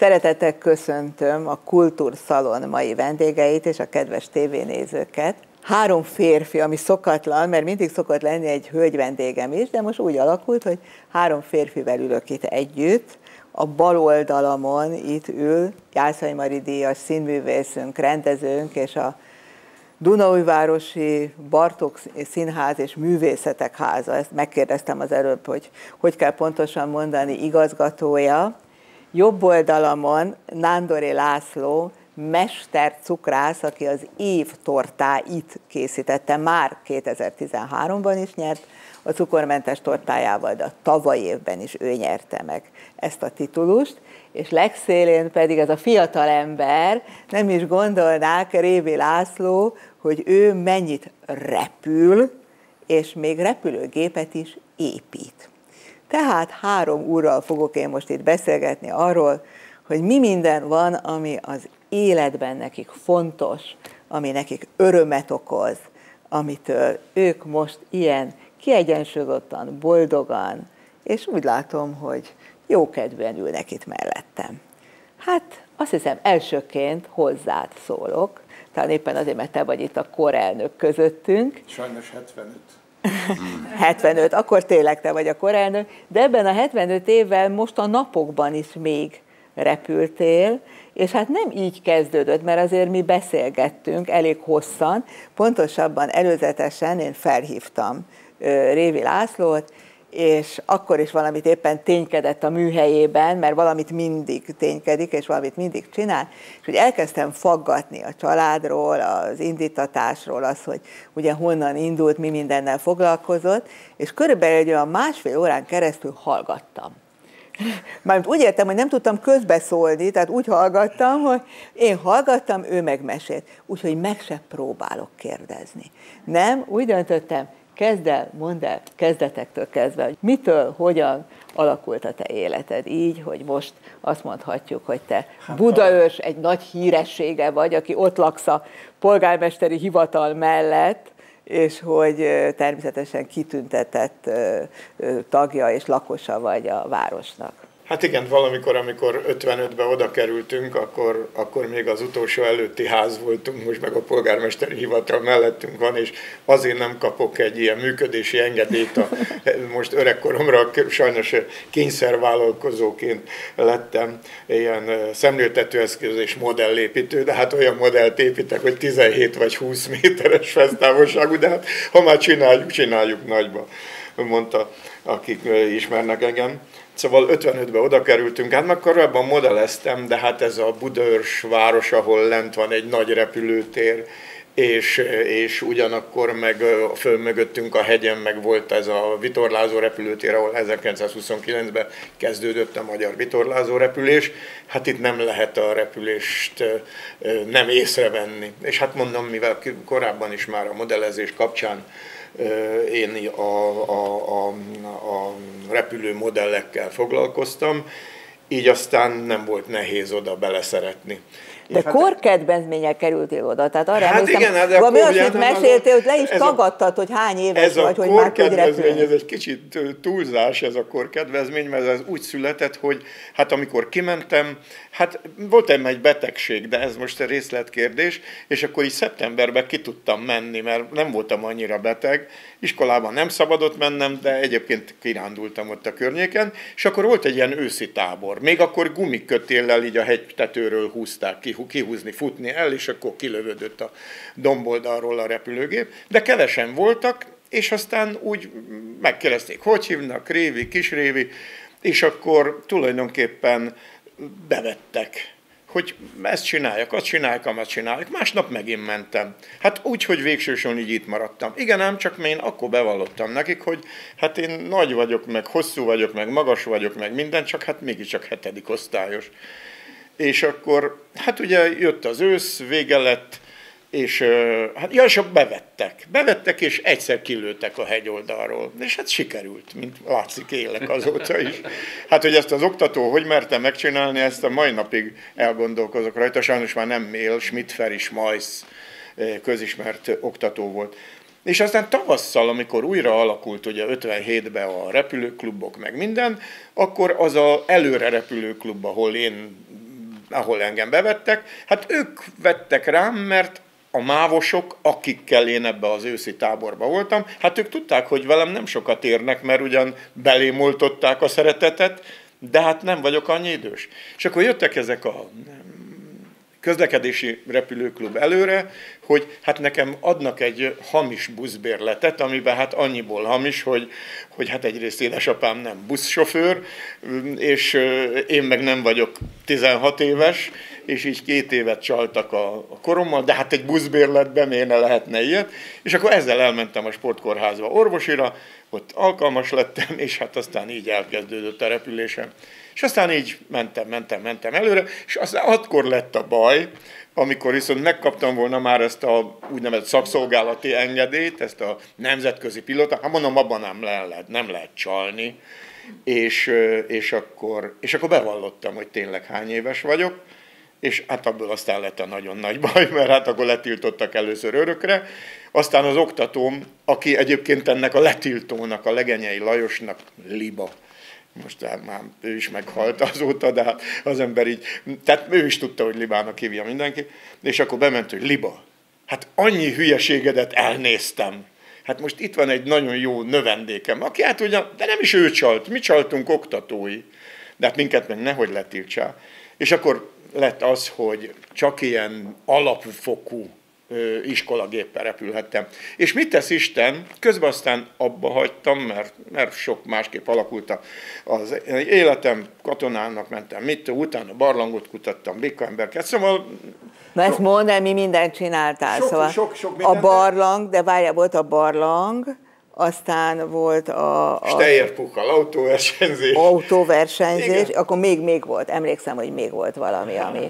Szeretettel köszöntöm a Kultúrszalon mai vendégeit és a kedves tévénézőket. 3 férfi, ami szokatlan, mert mindig szokott lenni egy hölgy vendégem is, de most úgy alakult, hogy 3 férfivel ülök itt együtt. A bal oldalamon itt ül Jászai Mari díjas színművészünk, rendezőnk, és a Dunaújvárosi Bartók Színház és Művészetek Háza, ezt megkérdeztem az előbb, hogy kell pontosan mondani, igazgatója. Jobb oldalamon Nándoré László, mestercukrász, aki az év tortáit készítette, már 2013-ban is nyert a cukormentes tortájával, de a tavaly évben is ő nyerte meg ezt a titulust, és legszélén pedig ez a fiatal ember, nem is gondolnák, Révi László, hogy ő mennyit repül, és még repülőgépet is épít. Tehát 3 úrral fogok én most itt beszélgetni arról, hogy mi minden van, ami az életben nekik fontos, ami nekik örömet okoz, amitől ők most ilyen kiegyensúlyozottan, boldogan, és úgy látom, hogy jókedvűen ülnek itt mellettem. Hát azt hiszem elsőként hozzád szólok, talán éppen azért, mert te vagy itt a korelnök közöttünk. Sajnos 75. 75, akkor tényleg te vagy a korelnök, de ebben a 75 évvel most a napokban is még repültél, és hát nem így kezdődött, mert azért mi beszélgettünk elég hosszan, pontosabban előzetesen én felhívtam Révi Lászlót, és akkor is valamit éppen ténykedett a műhelyében, mert valamit mindig ténykedik, és valamit mindig csinál, és hogy elkezdtem faggatni a családról, az indítatásról, az, hogy ugye honnan indult, mi mindennel foglalkozott, és körülbelül egy olyan 1,5 órán keresztül hallgattam. Mármint úgy értem, hogy nem tudtam közbeszólni, tehát úgy hallgattam, hogy én hallgattam, ő megmesélt. Úgyhogy meg se próbálok kérdezni. Nem, úgy döntöttem, kezd el, mondd el, kezdetektől kezdve, hogy mitől, hogyan alakult a te életed így, hogy most azt mondhatjuk, hogy te Budaörs egy nagy híressége vagy, aki ott laksz a polgármesteri hivatal mellett, és hogy természetesen kitüntetett tagja és lakosa vagy a városnak. Hát igen, valamikor, amikor 55-ben oda kerültünk, akkor még az utolsó előtti ház voltunk, most meg a polgármesteri hivatal mellettünk van, és azért nem kapok egy ilyen működési engedélyt. Most öregkoromra sajnos kényszervállalkozóként lettem ilyen szemléltetőeszköz és modellépítő, de hát olyan modellt építek, hogy 17 vagy 20 méteres fesztávolságú, de hát ha már csináljuk nagyba, mondta, akik ismernek engem. Szóval 55-ben oda kerültünk, hát meg korábban modelleztem, de hát ez a Budaörs város, ahol lent van egy nagy repülőtér, és ugyanakkor meg föl mögöttünk a hegyen meg volt ez a vitorlázó repülőtér, ahol 1929-ben kezdődött a magyar vitorlázó repülés. Hát itt nem lehet a repülést nem észrevenni. És hát mondom, mivel korábban is már a modellezés kapcsán én a repülő modellekkel foglalkoztam, így aztán nem volt nehéz oda beleszeretni. De korkedvezménnyel kerültél oda, tehát arra hát emlékszem, igen, de valami olyasmit meséltél, hogy le is tagadtad, hogy hány éves vagy, hogy már tudj repülni. Ez egy kicsit túlzás, ez a korkedvezmény, mert ez úgy született, hogy hát amikor kimentem, hát volt egy betegség, de ez most egy részletkérdés, és akkor így szeptemberben ki tudtam menni, mert nem voltam annyira beteg, iskolában nem szabadott mennem, de egyébként kirándultam ott a környéken, és akkor volt egy ilyen őszi tábor. Még akkor gumikötéllel így a hegytetőről húzták kihúzni, futni el, és akkor kilövődött a domboldalról a repülőgép, de kevesen voltak, és aztán úgy megkérdezték, hogy hívnak, Révi, Kisrévi, és akkor tulajdonképpen bevettek, hogy ezt csinálják, azt csinálják, amat csinálják. Másnap megint mentem. Hát úgy, hogy végsősorban így itt maradtam. Igen ám, csak én akkor bevallottam nekik, hogy hát én nagy vagyok, meg hosszú vagyok, meg magas vagyok, meg minden, csak hát mégiscsak 7. osztályos. És akkor, hát ugye jött az ősz, vége lett, és bevettek, és egyszer kilőttek a hegyoldalról. És hát sikerült, mint látszik, élek azóta is. Hát, hogy ezt az oktató hogy merte megcsinálni, ezt a mai napig elgondolkozok rajta. Sajnos már nem él, Schmidt-Feri Schmeiss közismert oktató volt. És aztán tavasszal, amikor újra alakult ugye 57-ben a repülőklubok meg minden, akkor az az előre repülőklub, ahol én ahol engem bevettek, hát ők vettek rám, mert a mávosok, akikkel én ebbe az őszi táborba voltam, hát ők tudták, hogy velem nem sokat érnek, mert ugyan belémoltották a szeretetet, de hát nem vagyok annyi idős. És akkor jöttek ezek a közlekedési repülőklub előre, hogy hát nekem adnak egy hamis buszbérletet, amiben hát annyiból hamis, hogy hát egyrészt édesapám nem buszsofőr, és én meg nem vagyok 16 éves, és így 2 évet csaltak a korommal, de hát egy buszbérletben miért ne lehetne ilyet, és akkor ezzel elmentem a sportkórházba orvosira, ott alkalmas lettem, és hát aztán így elkezdődött a repülésem. És aztán így mentem előre, és aztán akkor lett a baj, amikor viszont megkaptam volna már ezt a úgynevezett szakszolgálati engedélyt, ezt a nemzetközi pilóta, hát mondom, abban nem lehet csalni, és akkor bevallottam, hogy tényleg hány éves vagyok, és hát abból aztán lett a nagyon nagy baj, mert hát akkor letiltottak először örökre. Aztán az oktatóm, aki egyébként ennek a letiltónak, a Legenyei Lajosnak, Liba. Most már ő is meghalt azóta, de hát az ember így, tehát ő is tudta, hogy Libának hívja mindenki, és akkor bement, hogy Liba, hát annyi hülyeségedet elnéztem. Hát most itt van egy nagyon jó növendékem, aki hát ugyan, de nem is ő csalt, mi csaltunk oktatói, de hát minket meg nehogy letiltsál. És akkor lett az, hogy csak ilyen alapfokú iskolagéppel repülhettem. És mit tesz Isten? Közben aztán abba hagytam, mert sok másképp alakult az életem, katonának mentem, utána barlangot kutattam, bikkaemberket, szóval... Na ezt mondd el, mi mindent csináltál, szóval sok a barlang, de várjál, volt a barlang, aztán volt a Steyr-Puchal, autóversenyzés. Autóversenyzés, akkor még volt, emlékszem, hogy még volt valami, ami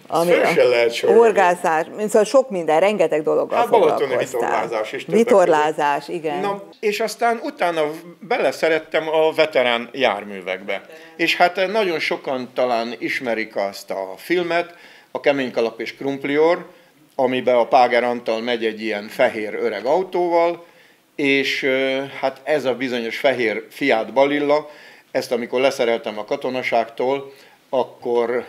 horgászás, szóval sok minden, rengeteg dologgal foglalkoztál. Balatoni vitorlázás is. Vitorlázás, igen. Na, és aztán utána beleszerettem a veterán járművekbe. És hát nagyon sokan talán ismerik azt a filmet, a Keménykalap és Krumplior, amiben a Páger Antal megy egy ilyen fehér öreg autóval, és hát ez a bizonyos fehér Fiat Balilla, ezt amikor leszereltem a katonaságtól, akkor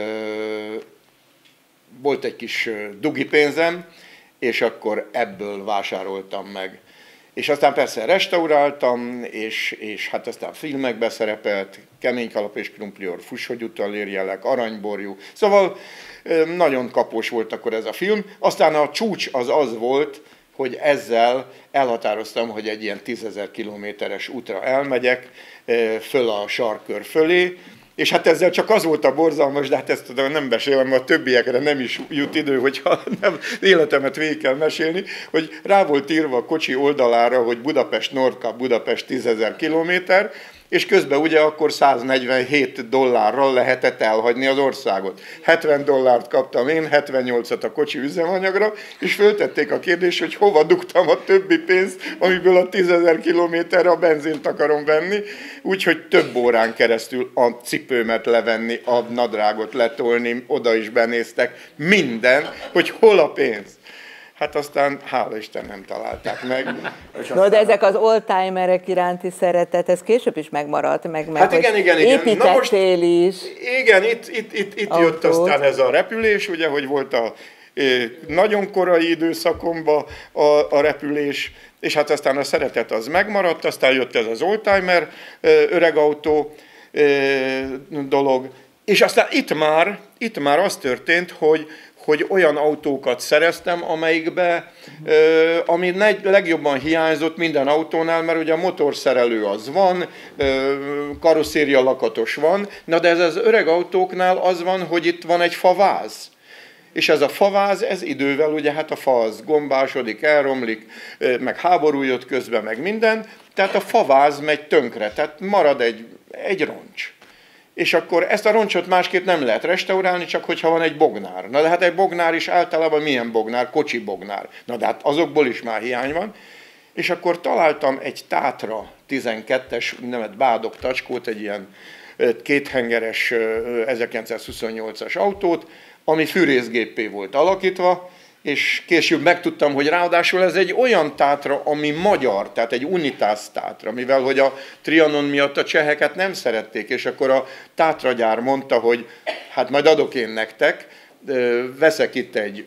volt egy kis dugi pénzem, és akkor ebből vásároltam meg. És aztán persze restauráltam, és hát aztán filmekbe szerepelt, Keménykalap és Krumplior, Fuss, hogy utalérjelek, Aranyborjú. Szóval nagyon kapós volt akkor ez a film. Aztán a csúcs az volt, hogy ezzel elhatároztam, hogy egy ilyen 10 000 kilométeres útra elmegyek, föl a sarkkör fölé, és hát ezzel csak az volt a borzalmas, de hát ezt nem mesélem, a többiekre nem is jut idő, hogyha nem életemet végig kell mesélni, hogy rá volt írva a kocsi oldalára, hogy Budapest-Nordkap, Budapest 10 000 kilométer, és közben ugye akkor $147 lehetett elhagyni az országot. $70 kaptam én, 78-at a kocsi üzemanyagra, és föltették a kérdést, hogy hova dugtam a többi pénzt, amiből a 10 000 kilométerre a benzint akarom venni, úgyhogy több órán keresztül a cipőmet levenni, a nadrágot letolni, oda is benéztek, minden, hogy hol a pénz. Hát aztán, hála Isten, nem találták meg. No, de ezek az oldtimerek iránti szeretet, ez később is megmaradt, meg hát igen. Építettél is. Igen, itt jött aztán ez a repülés, ugye, hogy volt a nagyon korai időszakomban a repülés, és hát aztán a szeretet az megmaradt, aztán jött ez az oldtimer öregautó dolog, és aztán itt már az történt, hogy olyan autókat szereztem, amelyikbe, ami legjobban hiányzott minden autónál, mert ugye a motorszerelő az van, karosszéria lakatos van, na de ez az öreg autóknál az van, hogy itt van egy faváz. És ez a faváz, ez idővel ugye hát a fa az gombásodik, elromlik, meg háború jött közben, meg minden, tehát a faváz megy tönkre, tehát marad egy roncs. És akkor ezt a roncsot másképp nem lehet restaurálni, csak hogyha van egy bognár. Na de hát egy bognár is általában milyen bognár? Kocsi bognár. Na de hát azokból is már hiány van. És akkor találtam egy Tátra 12-es, úgynevezett Bádok tacskót, egy ilyen kéthengeres 1928-as autót, ami fűrészgéppé volt alakítva, és később megtudtam, hogy ráadásul ez egy olyan tátra, ami magyar, tehát egy unitász tátra, mivel hogy a Trianon miatt a cseheket nem szerették, és akkor a tátragyár mondta, hogy hát majd adok én nektek, veszek itt egy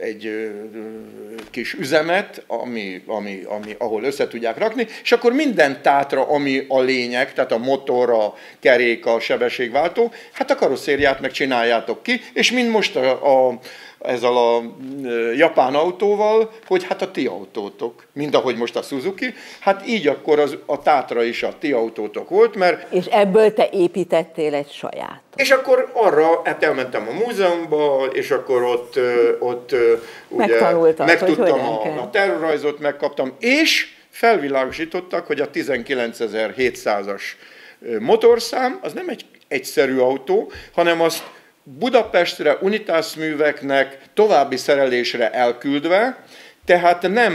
kis üzemet, ahol össze tudják rakni, és akkor minden tátra, ami a lényeg, tehát a motor, a kerék, a sebességváltó, hát a karosszériát megcsináljátok ki, és mind most ezzel a japán autóval, hogy hát a ti autótok, mint ahogy most a Suzuki, hát így akkor a Tatra is a ti autótok volt, mert... És ebből te építettél egy sajátot. És akkor arra, hát elmentem a múzeumba, és akkor ott ugye megtudtam a tervrajzot, megkaptam, és felvilágosítottak, hogy a 19.700-as motorszám, az nem egy egyszerű autó, hanem azt Budapestre unitászműveknek további szerelésre elküldve, tehát nem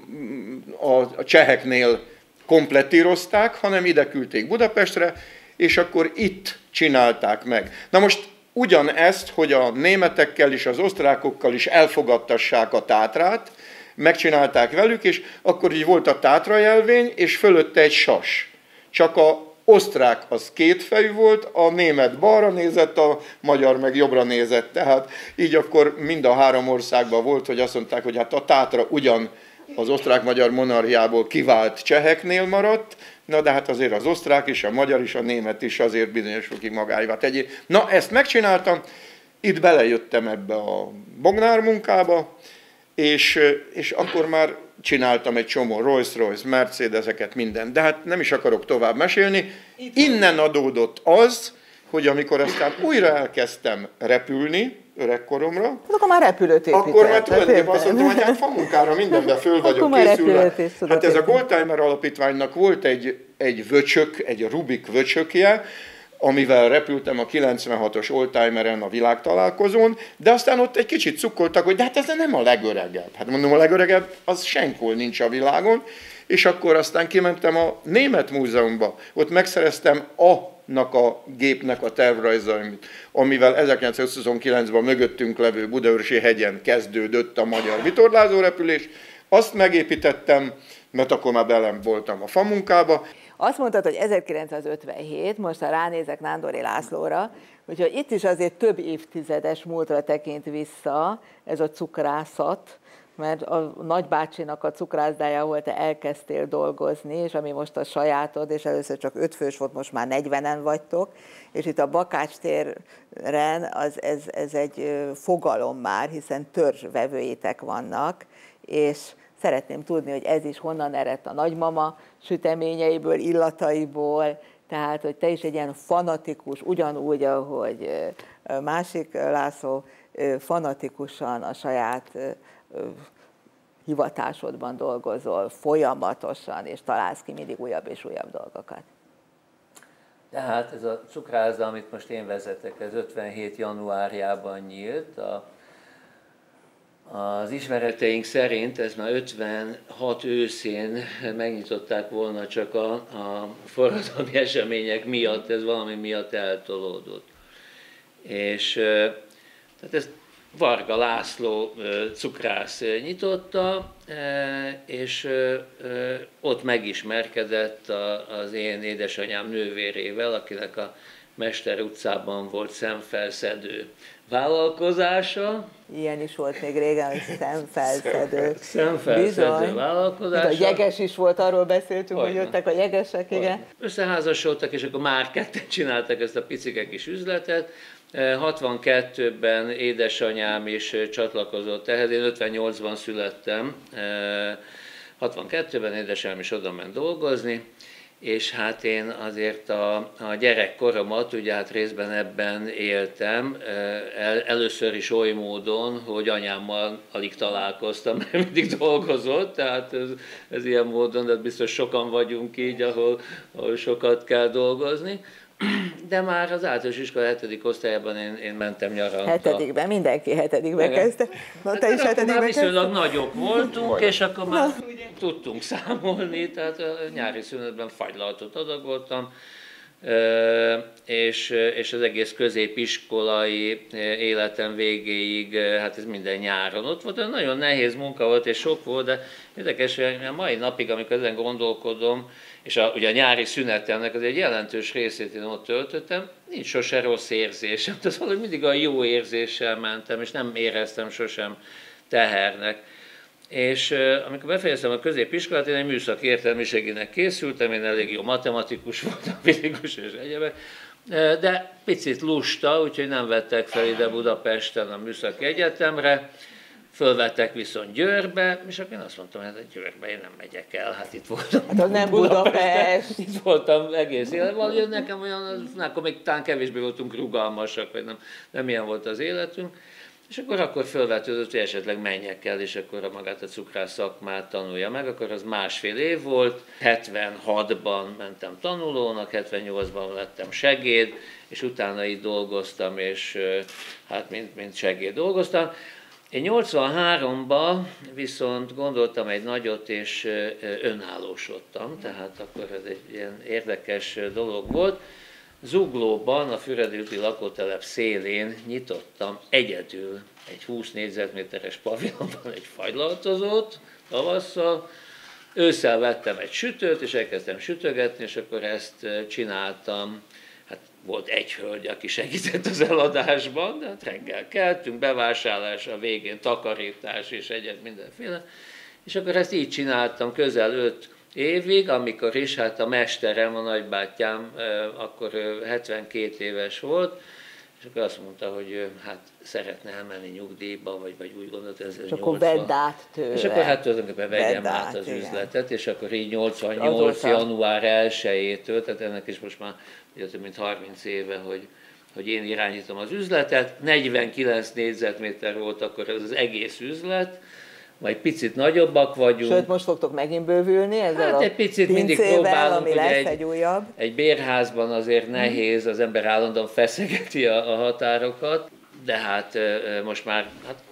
a cseheknél komplettírozták, hanem ide küldték Budapestre, és akkor itt csinálták meg. Na most ugyanezt, hogy a németekkel és az osztrákokkal is elfogadtassák a tátrát, megcsinálták velük, és akkor így volt a tátra jelvény, és fölötte egy sas. Csak a osztrák az kétfejű volt, a német balra nézett, a magyar meg jobbra nézett. Tehát így akkor mind a három országban volt, hogy azt mondták, hogy hát a tátra ugyan az osztrák-magyar monarchiából kivált cseheknél maradt, na de hát azért az osztrák is, a magyar is, a német is azért bizonyos fokig magáévá tegyé. Na ezt megcsináltam, itt belejöttem ebbe a Bognár munkába, és akkor már csináltam egy csomó Rolls-Royce, Mercedeseket, minden, de hát nem is akarok tovább mesélni. Innen adódott az, hogy amikor aztán újra elkezdtem repülni, öregkoromra, akkor már repülőt épített. Akkor már tulajdonképpen azt mondtam, hogy hát famunkára mindenben föl vagyok készülve. Hát ez a Goldtimer Alapítványnak volt egy vöcsök, egy Rubik vöcsökje, amivel repültem a 96-os oldtimeren a világtalálkozón, de aztán ott egy kicsit cukkoltak, hogy de hát ez nem a legöregebb. Hát mondom, a legöregebb az senkol nincs a világon, és akkor aztán kimentem a Német Múzeumba, ott megszereztem annak a gépnek a tervrajzait, amivel 1929-ben mögöttünk levő Budaörsi hegyen kezdődött a magyar vitorlázó repülés, azt megépítettem, mert akkor már belem voltam a famunkába. Azt mondtad, hogy 1957, most ha ránézek Nándori Lászlóra, úgyhogy itt is azért több évtizedes múltra tekint vissza ez a cukrászat, mert a nagybácsinak a cukrászdája, ahol te elkezdtél dolgozni, és ami most a sajátod, és először csak 5 fős volt, most már 40-en vagytok, és itt a Bakács téren ez egy fogalom már, hiszen törzsvevőitek vannak, és szeretném tudni, hogy ez is honnan eredt a nagymama süteményeiből, illataiból, tehát, hogy te is egy ilyen fanatikus, ugyanúgy, ahogy másik László, fanatikusan a saját hivatásodban dolgozol, folyamatosan, és találsz ki mindig újabb és újabb dolgokat. Tehát ez a cukrászda, amit most én vezetek, ez 57. januárjában nyílt. Az ismereteink szerint ez már 56 őszén megnyitották volna, csak a forradalmi események miatt, ez valami miatt eltolódott. És tehát ezt Varga László cukrász nyitotta, és ott megismerkedett az én édesanyám nővérével, akinek a Mester utcában volt szemfelszedő vállalkozása. Ilyen is volt még régen, hogy szemfelszedő. Szemfelszedő vállalkozása. A jeges is volt, arról beszéltünk, hogy jöttek a jegesek, igen. Összeházasodtak, és akkor már ketten csináltak ezt a picike kis üzletet. 62-ben édesanyám is csatlakozott ehhez, én 58-ban születtem, 62-ben édesanyám is oda ment dolgozni, és hát én azért a gyerekkoromat, ugye hát részben ebben éltem, először is oly módon, hogy anyámmal alig találkoztam, mert mindig dolgozott, tehát ez ilyen módon, de biztos sokan vagyunk így, ahol sokat kell dolgozni. De már az általános iskola 7. osztályában én mentem nyaranta. 7-ben, mindenki 7-ben kezdte. Na, te is 7-ben már viszonylag nagyok voltunk, és akkor már tudtunk számolni, tehát a nyári szünetben fagylaltot adagoltam, és az egész középiskolai életem végéig, hát ez minden nyáron ott volt. Nagyon nehéz munka volt, és sok volt, de érdekes, hogy a mai napig, amikor ezen gondolkodom, és ugye a nyári szünetemnek az egy jelentős részét én ott töltöttem, nincs sose rossz érzésem. Tehát valahogy mindig a jó érzéssel mentem, és nem éreztem sosem tehernek. És amikor befejeztem a középiskolát, én egy műszaki értelmiséginek készültem, én elég jó matematikus voltam, fizikus és egyebek, de picit lusta, úgyhogy nem vettek fel ide Budapesten a műszaki egyetemre, fölvettek viszont Győrbe, és akkor én azt mondtam, hogy hát Győrbe én nem megyek el, hát itt voltam. Hát nem Budapest. Itt voltam egész élet, valahogy nekem olyan, akkor még talán kevésbé voltunk rugalmasak, vagy nem ilyen volt az életünk. És akkor fölvetődött, hogy esetleg menjek el, és akkor magát a cukrász szakmát tanulja meg, akkor az 1,5 év volt, 76-ban mentem tanulónak, 78-ban lettem segéd, és utána itt dolgoztam, és hát mint segéd dolgoztam. Én 83-ban viszont gondoltam egy nagyot, és önállósodtam, tehát akkor ez egy ilyen érdekes dolog volt. Zuglóban, a Füredi úti lakótelep szélén nyitottam egyedül egy 20 négyzetméteres pavilonban egy fagylaltozót tavasszal. Ősszel vettem egy sütőt, és elkezdtem sütögetni, és akkor ezt csináltam. Hát volt egy hölgy, aki segített az eladásban, de hát reggel keltünk, bevásárlás, a végén takarítás és egyet mindenféle. És akkor ezt így csináltam közel 5 évig, amikor is, hát a mesterem, a nagybátyám, akkor 72 éves volt, és akkor azt mondta, hogy hát szeretne elmenni nyugdíjba, vagy úgy gondolt, ez 80. És akkor vedd át tőle. És akkor hát tulajdonképpen vegyem át az üzletet, és akkor így 88. január 1-től, tehát ennek is most már több mint 30 éve, hogy én irányítom az üzletet, 49 négyzetméter volt akkor ez az egész üzlet, majd picit nagyobbak vagyunk. Sőt, most fogtok megint bővülni ezzel hát egy picit mindig próbálunk, ami lesz egy újabb. Egy bérházban azért nehéz, az ember állandóan feszegeti a határokat, de hát most már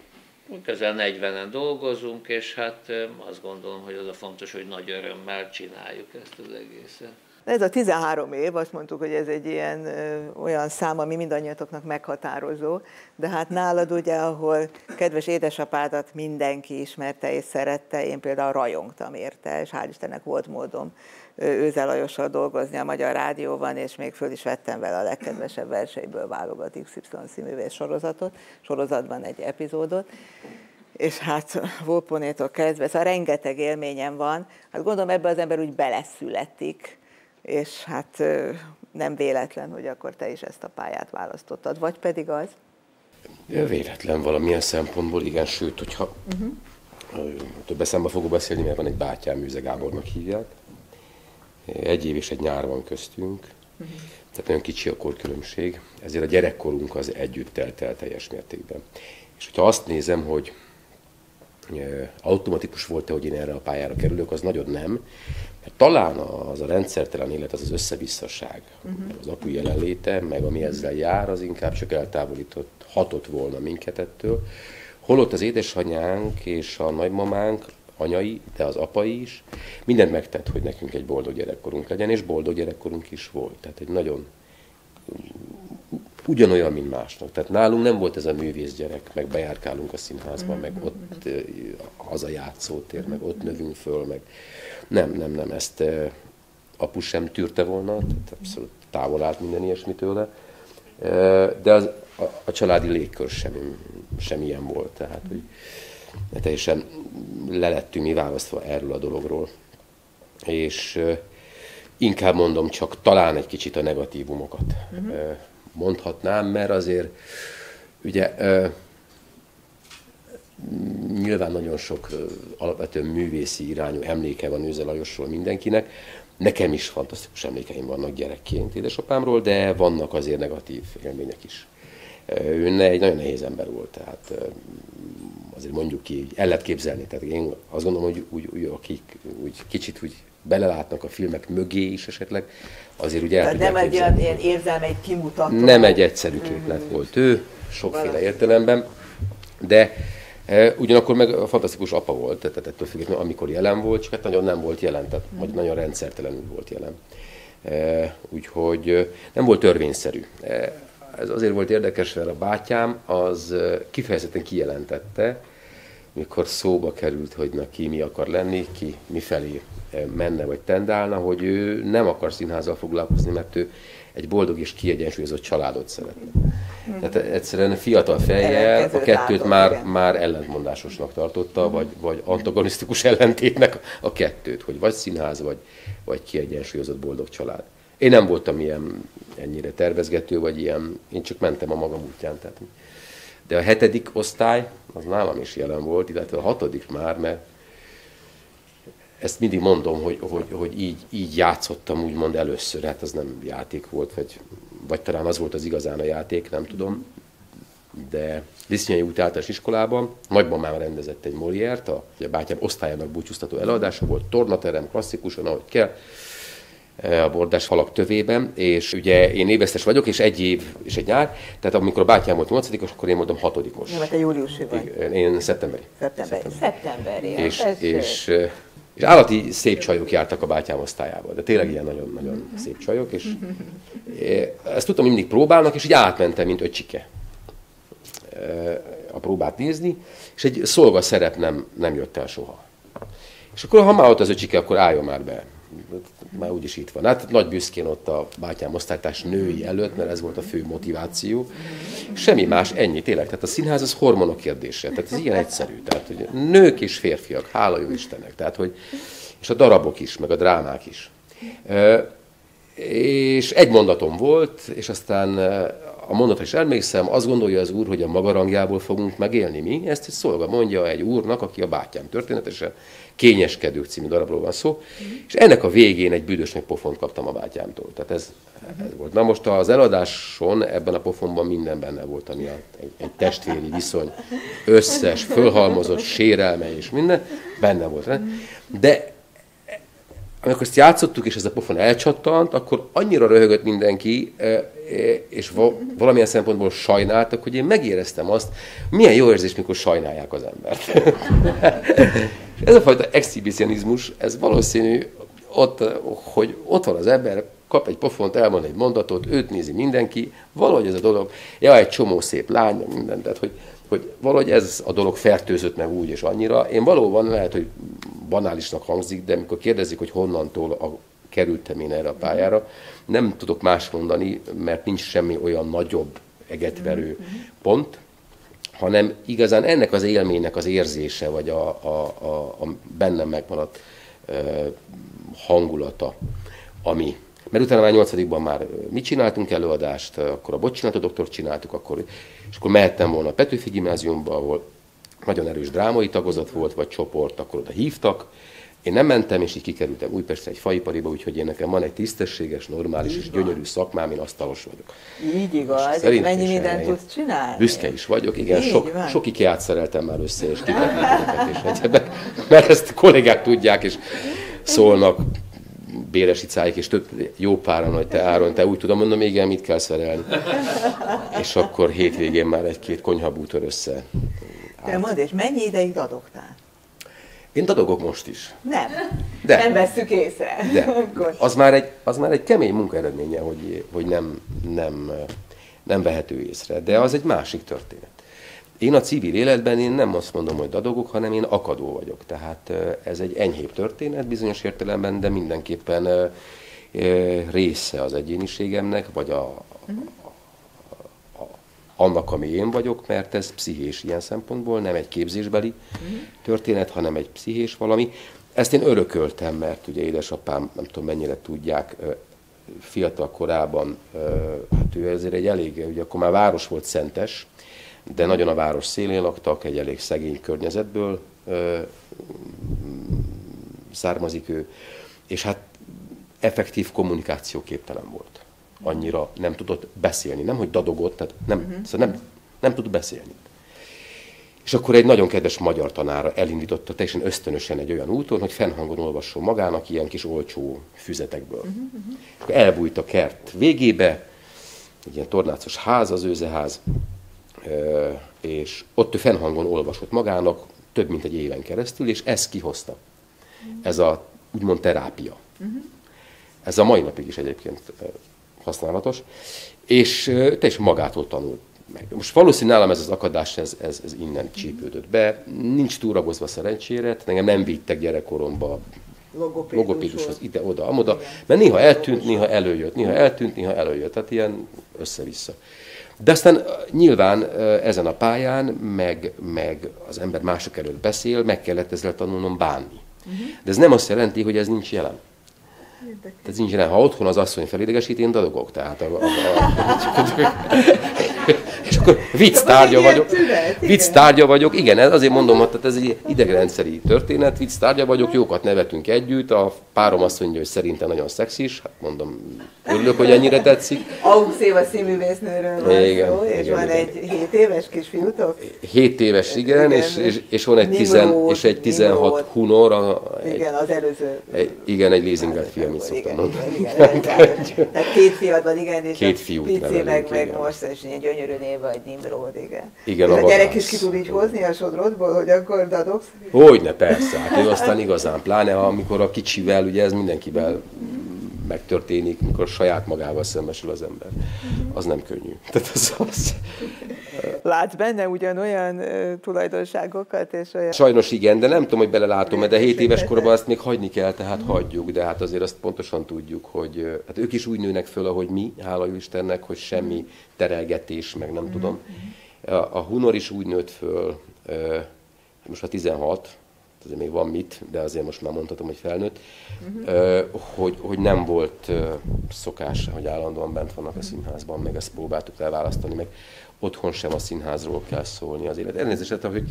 közel 40-en dolgozunk, és hát azt gondolom, hogy az a fontos, hogy nagy örömmel csináljuk ezt az egészet. Ez a 13 év, azt mondtuk, hogy ez egy ilyen olyan szám, ami mindannyiatoknak meghatározó, de hát nálad ugye, ahol kedves édesapádat mindenki ismerte és szerette, én például rajongtam érte, és hál' Istennek volt módom Őze Lajossal dolgozni a Magyar Rádióban, és még föl is vettem vele a legkedvesebb verseiből válogat XY színművész sorozatban egy epizódot. És hát Volponétól kezdve, szóval rengeteg élményem van, hát gondolom ebben az ember úgy beleszületik, és hát nem véletlen, hogy akkor te is ezt a pályát választottad, vagy pedig az? Véletlen valamilyen szempontból, igen, sőt, hogyha több eszembe fogok beszélni, mert van egy bátyám, Őze Gábornak hívják. 1 év és egy nyár van köztünk, tehát nagyon kicsi a korkülönbség, ezért a gyerekkorunk az együtt telt el teljes mértékben. És hogyha azt nézem, hogy automatikus volt-e, hogy én erre a pályára kerülök, az nagyon nem. Mert talán az a rendszertelen élet, az az összevisszaság, az apu jelenléte, meg ami ezzel jár, az inkább csak eltávolított, hatott volna minket ettől. Holott az édesanyánk és a nagymamánk, anyai, de az apai is, mindent megtett, hogy nekünk egy boldog gyerekkorunk legyen, és boldog gyerekkorunk is volt. Tehát egy nagyon ugyanolyan, mint másnak. Tehát nálunk nem volt ez a művész gyerek, meg bejárkálunk a színházba, meg ott az a játszótér, meg ott növünk föl, meg nem, ezt apu sem tűrte volna, tehát abszolút távol állt minden ilyesmi tőle, de a családi légkör sem ilyen volt, tehát hogy teljesen lelettünk mi választva erről a dologról, és inkább mondom csak talán egy kicsit a negatívumokat mondhatnám, mert azért ugye nyilván nagyon sok alapvetően művészi irányú emléke van Őze Lajosról mindenkinek. Nekem is fantasztikus emlékeim vannak gyerekként édesapámról, de vannak azért negatív élmények is. Ő egy nagyon nehéz ember volt, tehát azért mondjuk ki, el lehet képzelni. Tehát én azt gondolom, hogy akik úgy kicsit úgy belelátnak a filmek mögé is esetleg, azért ugye el tudják nem képzelni. egy ilyen érzelmeid kimutató. Nem egy egyszerű képlet volt ő, sokféle értelemben, de ugyanakkor meg fantasztikus apa volt, tehát ettől függetlenül, amikor jelen volt, csak hát nagyon nem volt jelen, tehát nagyon rendszertelenül volt jelen. Úgyhogy nem volt törvényszerű. Ez azért volt érdekes, mert a bátyám az kifejezetten kijelentette, mikor szóba került, hogy ki mi akar lenni, ki mifelé menne vagy tendálna, hogy ő nem akar színházzal foglalkozni, mert ő egy boldog és kiegyensúlyozott családot szeretne. Tehát egyszerűen fiatal fejjel a kettőt már ellentmondásosnak tartotta, vagy antagonisztikus ellentétnek a kettőt, hogy vagy színház, vagy kiegyensúlyozott boldog család. Én nem voltam ennyire tervezgető, vagy ilyen, én csak mentem a magam útján. Tehát. De a 7. osztály, az nálam is jelen volt, illetve a 6. már, mert ezt mindig mondom, hogy így játszottam úgymond először, hát az nem játék volt, vagy talán az volt az igazán a játék, nem tudom. De Lisztinyai út általános iskolában nagymamám rendezett egy Molière-t, a bátyám osztályának búcsúztató előadása volt, tornaterem, klasszikusan, ahogy kell, a bordás falak tövében, és ugye én évesztes vagyok, és egy év és egy nyár, tehát amikor a bátyám volt 8-os, akkor én voltam 6-os. Nem, te júliusi vagy. Én szeptemberi. Szeptemberi. És állati szép csajok jártak a bátyám osztályába, de tényleg ilyen nagyon-nagyon szép csajok, és ezt tudtam, mindig próbálnak, és így átmentem, mint öcsike a próbát nézni, és egy szolga szerep nem jött el soha. És akkor, ha már ott az öcsike, akkor álljon már be. Már úgyis itt van. Hát nagy büszkén ott a bátyám osztálytárs női előtt, mert ez volt a fő motiváció. Semmi más, ennyi tényleg. Tehát a színház az hormonok kérdése. Tehát ez ilyen egyszerű. Tehát, hogy nők és férfiak, hála jó Istennek. Tehát, hogy, és a darabok is, meg a drámák is. És egy mondatom volt, és aztán a mondatra is emlékszem, azt gondolja az úr, hogy a maga rangjából fogunk megélni mi. Ezt egy szolga mondja egy úrnak, aki a bátyám történetesen, Kényeskedők című darabról van szó, és ennek a végén egy büdös meg pofont kaptam a bátyámtól. Tehát ez volt. Na most az eladáson, ebben a pofonban minden benne volt, ami egy testvéri viszony, összes, fölhalmozott sérelme és minden, benne volt. De amikor ezt játszottuk, és ez a pofon elcsattant, akkor annyira röhögött mindenki, és valamilyen szempontból sajnáltak, hogy én megéreztem azt, milyen jó érzés, mikor sajnálják az embert. Ez a fajta exhibicionizmus, ez valószínű, hogy ott van az ember, kap egy pofont, elmond egy mondatot, őt nézi mindenki, valahogy ez a dolog, egy csomó szép lány, minden, tehát hogy valahogy ez a dolog fertőzött meg úgy és annyira. Én valóban lehet, hogy banálisnak hangzik, de amikor kérdezik, hogy honnantól kerültem én erre a pályára, nem tudok más mondani, mert nincs semmi olyan nagyobb egetverő pont, hanem igazán ennek az élménynek az érzése, vagy a bennem megmaradt hangulata, ami. Mert utána már 8-ban már mit csináltunk előadást, akkor a Bocsinato doktort csináltuk, és akkor mehettem volna a Petőfi Gimnáziumba, ahol nagyon erős drámai tagozat volt, vagy csoport, akkor oda hívtak. Én nem mentem, és így kikerültem Újpestre egy faipariba, úgyhogy én nekem van egy tisztességes, normális és gyönyörű szakmám, én asztalos vagyok. Így igaz, mennyi mindent tudsz csinálni? Büszke is vagyok, igen, sok IKEA-t szereltem már össze, és kitettem és egyébben, mert ezt kollégák tudják, és szólnak Béresi cáik, és több jó páran, hogy te Áron, te úgy tudom, mondom, igen, mit kell szerelni. És akkor hétvégén már egy-két konyhabútor össze. De mondd, és mennyi ideig dadogtál? Én dadogok most is. Nem. De. Nem vesszük észre. De. Az már egy kemény munka eredménye, hogy nem vehető észre. De az egy másik történet. Én a civil életben én nem azt mondom, hogy dadogok, hanem én akadó vagyok. Tehát ez egy enyhébb történet bizonyos értelemben, de mindenképpen része az egyéniségemnek, vagy annak, ami én vagyok, mert ez pszichés ilyen szempontból, nem egy képzésbeli történet, hanem egy pszichés valami. Ezt én örököltem, mert ugye édesapám, nem tudom mennyire tudják, fiatal korában, hát ő ezért egy elég, ugye akkor már város volt, Szentes, de nagyon a város szélén laktak, egy elég szegény környezetből származik ő, és hát effektív kommunikációképtelen volt. Annyira nem tudott beszélni, nem hogy dadogott, tehát szóval nem tud beszélni. És akkor egy nagyon kedves magyar tanára elindította teljesen ösztönösen egy olyan úton, hogy fennhangon olvasson magának ilyen kis olcsó füzetekből. És akkor elbújt a kert végébe, egy ilyen tornácos ház, az őzeház, és ott ő fennhangon olvasott magának több mint egy éven keresztül, és ezt kihozta. Ez a úgymond terápia. Ez a mai napig is egyébként használatos, és teljesen magától tanul meg. Most valószínűleg nálam ez az akadás, ez innen csípődött be. Nincs túragozva szerencsére, engem nem vittek gyerekkoromba logopédushoz, ide-oda, amoda, mert néha eltűnt, néha előjött, néha eltűnt, néha előjött, tehát ilyen össze-vissza. De aztán nyilván ezen a pályán, meg az ember mások előtt beszél, meg kellett ezzel tanulnom bánni. De ez nem azt jelenti, hogy ez nincs jelen. Tehát nincs jelen. Ha otthon az asszony felidegesít, én dadogok. Tehát és akkor vicc tárgya vagyok. Igen, azért mondom, hogy ez egy idegrendszeri történet, vicc tárgya vagyok, jókat nevetünk együtt, a párom azt mondja, hogy szerintem nagyon szexis, hát mondom, örülök, hogy ennyire tetszik. August Éva színművésznőről van szó, és van egy 7 éves kisfiútok? 7 éves, igen. És van egy 16 hunor. Igen, az előző. Igen, egy leasingelt fiam, is szoktam mondani. Tehát 2 fiad van, igen, és 2 fiút Pici meg most, és ilyen gyönyörű név vagy Nimrod, igen. Igen, és a gyerek is ki tud így hozni a sodrodból, hogy akkor dadogsz? Hogyne, persze. Hát ő aztán igazán, pláne amikor a kicsivel, ugye ez mindenkivel megtörténik, mikor saját magával szembesül az ember. Az nem könnyű. Tehát az. Látsz benne ugyanolyan tulajdonságokat? És olyan... Sajnos igen, de nem tudom, hogy belelátom, de 7 éves korban azt még hagyni kell, tehát hagyjuk, de hát azért azt pontosan tudjuk, hogy hát ők is úgy nőnek föl, ahogy mi, hála jó Istennek, hogy semmi terelgetés, meg nem tudom. A Hunor is úgy nőtt föl, most már 16, azért még van mit, de azért most már mondhatom, hogy felnőtt, hogy nem volt szokás, hogy állandóan bent vannak a színházban, meg ezt próbáltuk elválasztani, meg otthon sem a színházról kell szólni az élet. Elnézést, hogy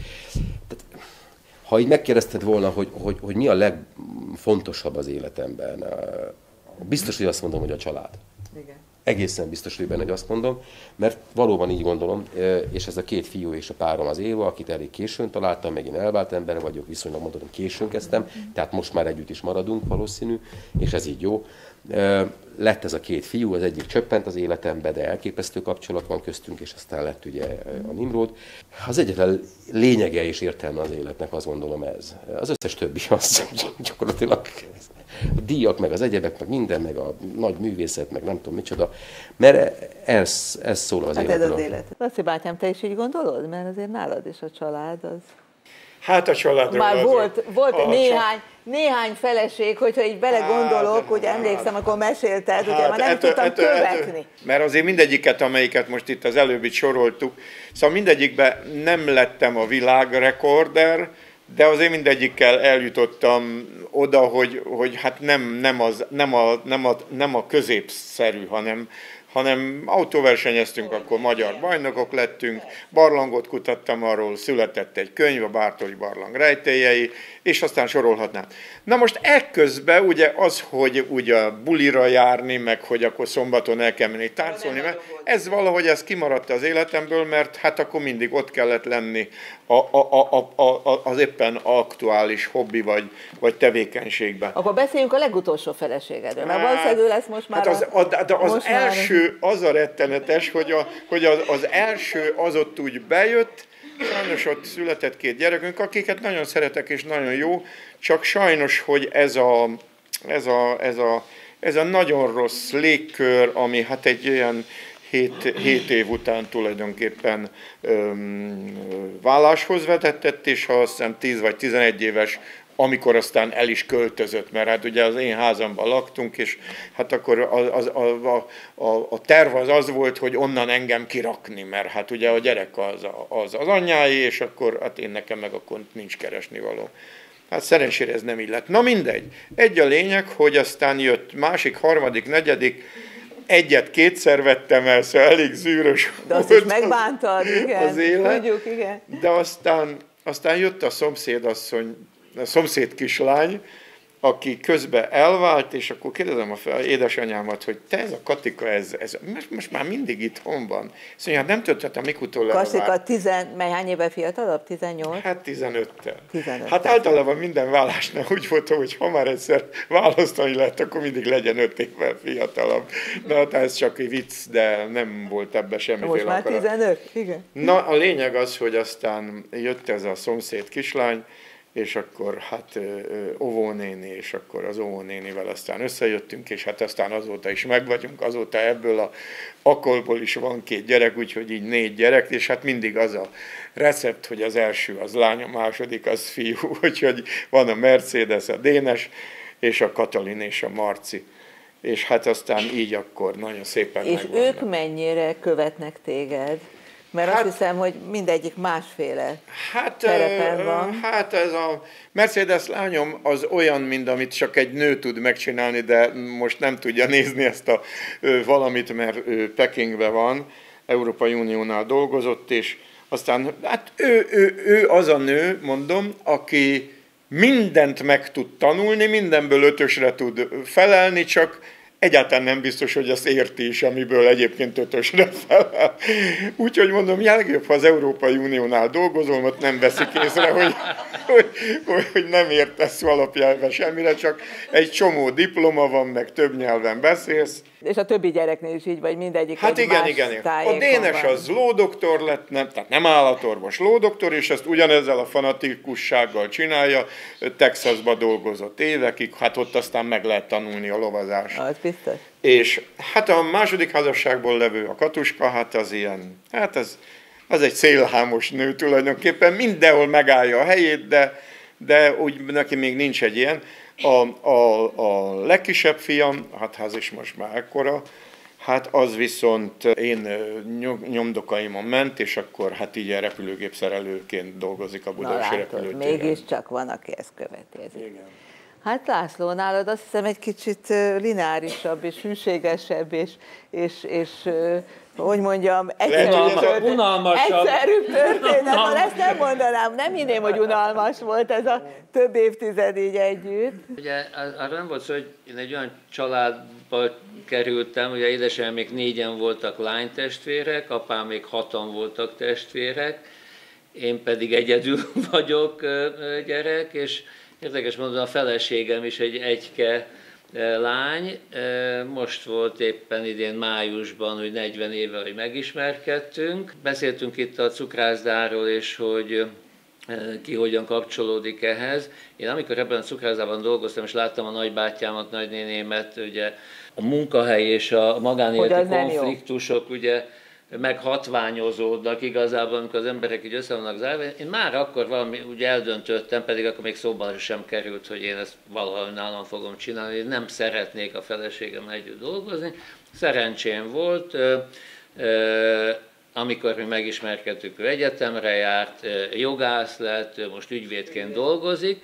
ha így megkérdezted volna, hogy mi a legfontosabb az életemben, biztos, hogy azt mondom, hogy a család. Igen. Egészen biztos, hogy benne, hogy azt mondom, mert valóban így gondolom, és ez a 2 fiú és a párom az Éva, akit elég későn találtam, meg én elvált ember vagyok, viszonylag mondhatom, későn kezdtem, tehát most már együtt is maradunk valószínű, és ez így jó. Lett ez a 2 fiú, az egyik csöppent az életembe, de elképesztő kapcsolat van köztünk, és aztán lett ugye a Nimrod. Az egyetlen lényege és értelme az életnek, azt gondolom ez. Az összes többi az gyakorlatilag a díjak, meg az egyebek, meg minden, meg a nagy művészet, meg nem tudom micsoda, mert ez szól az életről. Ez az élet. Laci bátyám, te is így gondolod? Mert azért nálad is a család az... Hát a családról... Már volt néhány feleség, hogyha így belegondolok, hogy emlékszem, akkor mesélted, ugye már nem tudtam követni. Mert azért mindegyiket, amelyiket most itt az előbb itt soroltuk, szóval mindegyikben nem lettem a világrekorder, de azért mindegyikkel eljutottam oda, hogy hát nem a középszerű, hanem autóversenyeztünk, akkor magyar bajnokok lettünk, barlangot kutattam, arról született egy könyv, a Bártoli barlang rejtélyei, és aztán sorolhatnám. Na most ekközben ugye az, hogy ugye bulira járni, meg hogy akkor szombaton el kell menni táncolni, mert ez valahogy ez kimaradt az életemből, mert hát akkor mindig ott kellett lenni az éppen aktuális hobbi vagy tevékenységben. Akkor beszéljünk a legutolsó feleségedről, mert valószínűleg lesz most már... Hát az első, az a rettenetes, hogy az első az ott úgy bejött, sajnos ott született 2 gyerekünk, akiket nagyon szeretek és nagyon jó, csak sajnos, hogy ez a nagyon rossz légkör, ami hát egy olyan 7 év után tulajdonképpen válláshoz vetetett, és ha azt hiszem 10 vagy 11 éves, amikor aztán el is költözött, mert hát ugye az én házamban laktunk, és hát akkor a terv az volt, hogy onnan engem kirakni, mert hát ugye a gyerek az anyái, és akkor hát én nekem meg akkor nincs keresnivaló. Hát szerencsére ez nem így lett. Na mindegy. Egy a lényeg, hogy aztán jött másik, harmadik, negyedik, 1-2-szer vettem el, szóval elég zűrös de azt is megbántad, igen. Az élet. Tudjuk, igen. De aztán jött a szomszédasszony, a szomszéd kislány, aki közben elvált, és akkor kérdezem a édesanyámat, hogy te ez a Katika, ez most már mindig itthon van. Azt mondja, hát nem tudtam, mikutól elvált. Katika hány éve fiatalabb? 18? Hát 15-tel. Hát általában minden vállásnál úgy voltam, hogy ha már egyszer választani lett, akkor mindig legyen 5 évvel fiatalabb. Na, hát ez csak egy vicc, de nem volt ebben semmiféle akarat. Most már 15? Igen. Na, a lényeg az, hogy aztán jött ez a szomszéd kislány, és akkor hát óvónéni, és akkor az óvónénivel aztán összejöttünk, és hát aztán azóta is megvagyunk, azóta ebből a akolból is van 2 gyerek, úgyhogy így 4 gyerek, és hát mindig az a recept, hogy az első az lány, a második az fiú, úgyhogy van a Mercedes, a Dénes, és a Katalin és a Marci. És hát aztán így akkor nagyon szépen És megvannak. ők mennyire követnek téged? Mert azt hiszem, hogy mindegyik másféle terepen van. Hát ez a Mercedes lányom az olyan, mint amit csak egy nő tud megcsinálni, de most nem tudja nézni ezt a valamit, mert ő Pekingben van, Európai Uniónál dolgozott, és aztán hát ő az a nő, mondom, aki mindent meg tud tanulni, mindenből 5-ösre tud felelni, csak egyáltalán nem biztos, hogy azt érti is, amiből egyébként 5-ösre felel. Úgyhogy mondom, legjobb, ha az Európai Uniónál dolgozom, ott nem veszik észre, hogy nem értesz alapjában semmire, csak egy csomó diploma van, meg több nyelven beszélsz. És a többi gyereknél is így, vagy mindegyik Hát egy más igen. tájékon A Dénes van. az lódoktor lett, tehát nem állatorvos, lódoktor, és ezt ugyanezzel a fanatikussággal csinálja. Texasba dolgozott évekig, hát ott aztán meg lehet tanulni a lovazást. Az biztos. És hát a második házasságból levő a Katuska, hát az ilyen, hát az egy szélhámos nő tulajdonképpen, mindenhol megállja a helyét, de úgy neki még nincs egy ilyen. A legkisebb fiam, hát az is most már ekkora, hát az viszont én nyomdokaimon ment, és akkor hát így repülőgépszerelőként dolgozik a Budaörsi repülőtéren. Mégiscsak van, aki ezt követi. Igen. Hát László, nálad azt hiszem egy kicsit lineárisabb, és hűségesebb, és hogy mondjam, egyszerűbb történet. Ezt nem mondanám, nem hinném, hogy unalmas volt ez a több évtized így együtt. Ugye arra nem volt szó, hogy én egy olyan családba kerültem, ugye édesem még 4-en voltak lánytestvérek, apám még 6-an voltak testvérek, én pedig egyedül vagyok gyerek, és érdekes módon a feleségem is egy egyke lány. Most volt éppen idén májusban, hogy 40 éve, hogy megismerkedtünk. Beszéltünk itt a cukrászdáról, és hogy ki hogyan kapcsolódik ehhez. Én amikor ebben a cukrászdában dolgoztam, és láttam a nagybátyámat, nagynénémet, ugye a munkahely és a magánéleti konfliktusok, ugye meghatványozódnak igazából, amikor az emberek így össze vannak zárva. Én már akkor valami úgy eldöntöttem, pedig akkor még szóban sem került, hogy én ezt valahogy nálam fogom csinálni, én nem szeretnék a feleségem együtt dolgozni. Szerencsém volt, amikor mi megismerkedtük, ő egyetemre járt, jogász lett, ő most ügyvédként dolgozik,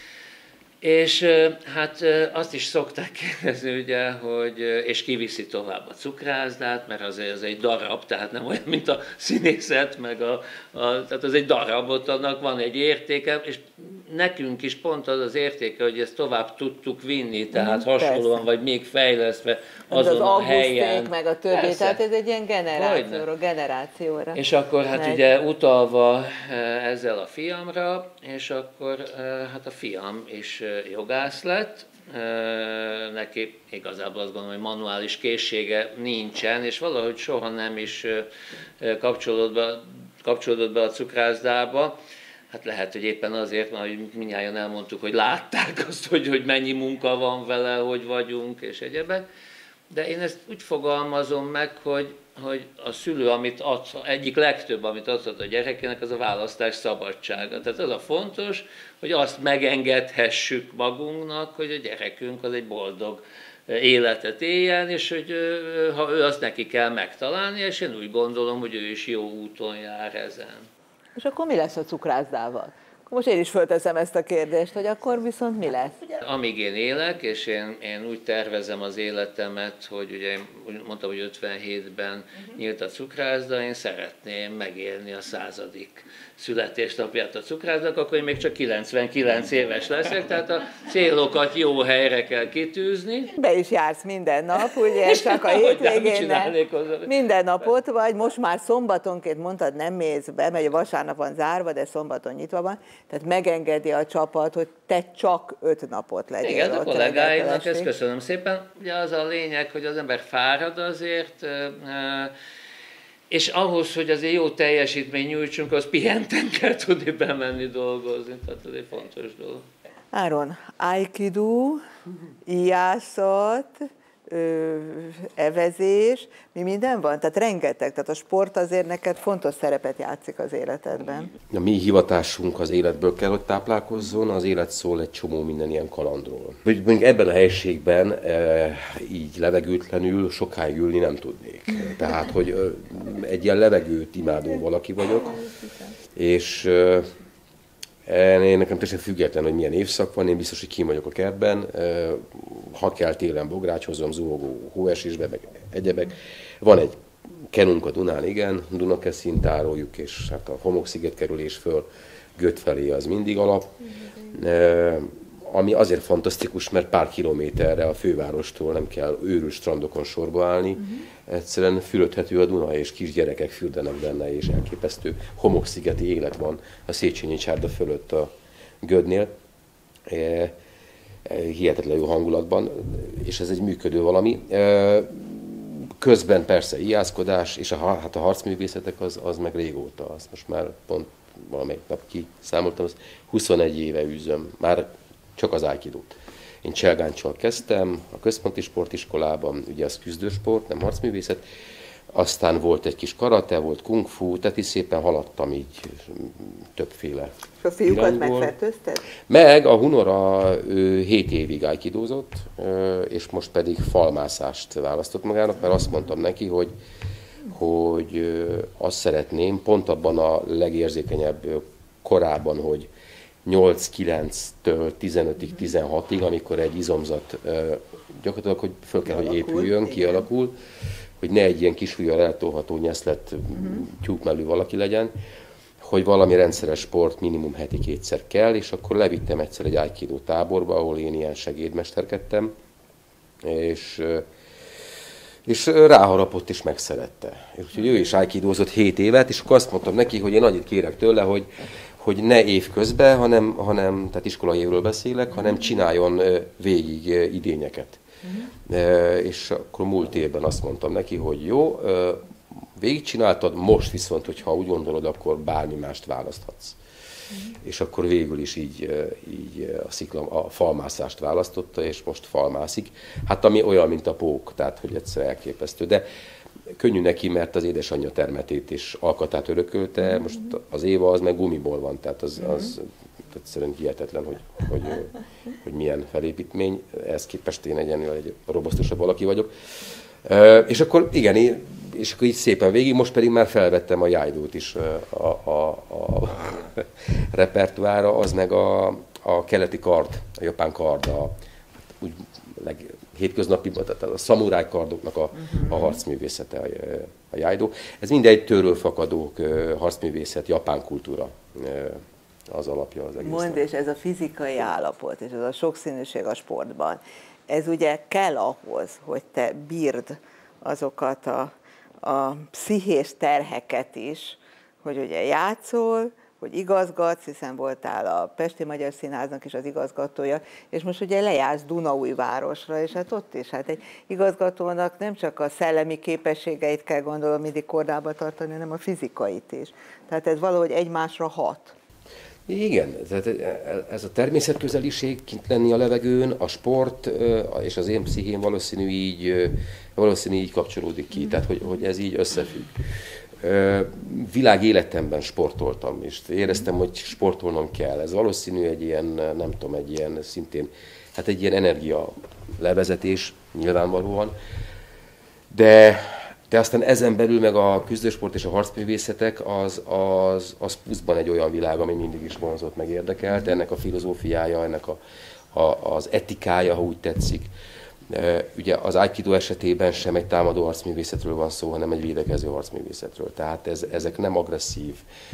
és hát azt is szokták kérdezni, ugye, hogy és kiviszi tovább a cukrászdát, mert azért ez egy darab, tehát nem olyan, mint a színészet, meg tehát az egy darab, ott annak van egy értéke, és nekünk is pont az az értéke, hogy ezt tovább tudtuk vinni, tehát hasonlóan, persze, vagy még fejlesztve azon a helyen. Meg a többi, persze, tehát ez egy ilyen generációra. És akkor hát ugye utalva ezzel a fiamra, és akkor hát a fiam is jogász lett, neki igazából azt gondolom, hogy manuális készsége nincsen, és valahogy soha nem is kapcsolódott be a cukrászdába. Hát lehet, hogy éppen azért, mert mindnyájan elmondtuk, hogy látták azt, hogy mennyi munka van vele, hogy vagyunk, és egyebek. De én ezt úgy fogalmazom meg, hogy a szülő, amit ad, egyik legtöbb, amit adhat a gyerekének, az a választás szabadsága. Tehát az a fontos, hogy azt megengedhessük magunknak, hogy a gyerekünk az egy boldog életet éljen, és hogy ha ő azt neki kell megtalálni, és én úgy gondolom, hogy ő is jó úton jár ezen. És akkor mi lesz a cukrászdával? Most én is fölteszem ezt a kérdést, hogy akkor viszont mi lesz? Amíg én élek, és én úgy tervezem az életemet, hogy ugye mondtam, hogy 57-ben nyílt a cukrászda, én szeretném megélni a 100. születésnapját a cukrászdának, akkor én még csak 99 éves leszek, tehát a célokat jó helyre kell kitűzni. Be is jársz minden nap, ugye, csak a hétvégén minden napot, vagy most már szombatonként mondtad, nem mész be, mert vasárnap van zárva, de szombaton nyitva van, tehát megengedi a csapat, hogy te csak 5 napot legyél. Igen, a kollégáimnak ezt köszönöm szépen. Ugye az a lényeg, hogy az ember fárad azért, És ahhoz, hogy azért jó teljesítmény nyújtsunk, az pihenten kell tudni bemenni dolgozni, tehát ez egy fontos dolog. Áron, aikido, ijászat, evezés, mi minden van? Tehát rengeteg, tehát a sport azért neked fontos szerepet játszik az életedben. A mi hivatásunk az életből kell, hogy táplálkozzon, az élet szól egy csomó minden ilyen kalandról. Mondjuk ebben a helyiségben így levegőtlenül sokáig ülni nem tudnék. Tehát, hogy egy ilyen levegőt imádó valaki vagyok, és én nekem teljesen független, hogy milyen évszak van, én biztos, hogy kim vagyok a kertben, ha kell télen bográcsozom, zuhogó hóesésbe, meg egyebek. Van egy kenunk a Dunán, igen, Dunakeszin tároljuk, és hát a homoksziget kerülés föl Göt felé az mindig alap. Ami azért fantasztikus, mert pár kilométerre a fővárostól nem kell őrült strandokon sorba állni, egyszerűen fürödhető a Duna, és kisgyerekek fürdenek benne, és elképesztő homokszigeti élet van a Széchenyi csárda fölött a Gödnél. Hihetetlen jó hangulatban, és ez egy működő valami. Közben persze ijászkodás, és hát a harcművészetek az meg régóta, azt most már pont valamelyik nap kiszámoltam, az 21 éve űzöm, már csak az aikidót. Én cselgáncsal kezdtem a központi sportiskolában, ugye az küzdősport, nem harcművészet, aztán volt egy kis karate, volt kung fu, tehát is szépen haladtam így többféle És a fiúkat irányból. megfertőzted? Meg a Hunora 7 évig aikidózott, és most pedig falmászást választott magának, mert azt mondtam neki, hogy azt szeretném, pont abban a legérzékenyebb korában, hogy 8-9-től 15-ig, 16-ig, amikor egy izomzat gyakorlatilag, hogy föl kell, hogy épüljön, kialakul, hogy ne egy ilyen kis ujjal eltolható nyeszlet tyúkmellű valaki legyen, hogy valami rendszeres sport minimum heti 2-szer kell, és akkor levittem egyszer egy aikido táborba, ahol én ilyen segédmesterkedtem, és ráharapott és megszerette. Úgyhogy ő is aikidózott 7 évet, és akkor azt mondtam neki, hogy én annyit kérek tőle, hogy ne évközben, hanem tehát iskolai évről beszélek, hanem csináljon végig idényeket. És akkor múlt évben azt mondtam neki, hogy jó, végigcsináltad, most viszont, hogyha úgy gondolod, akkor bármi mást választhatsz. És akkor végül is így a falmászást választotta, és most falmászik. Hát ami olyan, mint a pók, tehát hogy egyszer elképesztő. De könnyű neki, mert az édesanyja termetét és alkatát örökölte, most az Éva az meg gumiból van, tehát az egyszerűen hihetetlen, hogy milyen felépítmény. Ehhez képest én egy robosztusabb valaki vagyok. És akkor igen, és akkor így szépen végig, most pedig már felvettem a jájdót is a repertoára, az meg a keleti kard, a japán kard, úgy hétköznapi, tehát a szamuráj kardoknak a harcművészete, a jájdó. Ez mindegy tőről fakadó harcművészet, japán kultúra az alapja az egésznek. Mondd, és ez a fizikai állapot, és ez a sokszínűség a sportban, ez ugye kell ahhoz, hogy te bírd azokat a pszichés terheket is, hogy ugye játszol, hogy igazgatsz, hiszen voltál a Pesti Magyar Színháznak is az igazgatója, és most ugye lejársz Dunaújvárosra, és hát ott is, hát egy igazgatónak nem csak a szellemi képességeit kell gondolom mindig kordába tartani, hanem a fizikait is. Tehát ez valahogy egymásra hat. Igen, ez a természetközeliség, kint lenni a levegőn, a sport és az én pszichém valószínű így kapcsolódik ki, tehát hogy ez így összefügg. Világ életemben sportoltam, és éreztem, hogy sportolnom kell. Ez valószínű egy ilyen, nem tudom, egy ilyen szintén, hát egy ilyen energia levezetés nyilvánvalóan, de aztán ezen belül meg a küzdősport és a harcművészetek az pluszban egy olyan világ, ami mindig is vonzott, meg érdekelt. Ennek a filozófiája, ennek az etikája, ha úgy tetszik. Ugye az aikido esetében sem egy támadó harcművészetről van szó, hanem egy védekező harcművészetről. Tehát ezek nem agresszív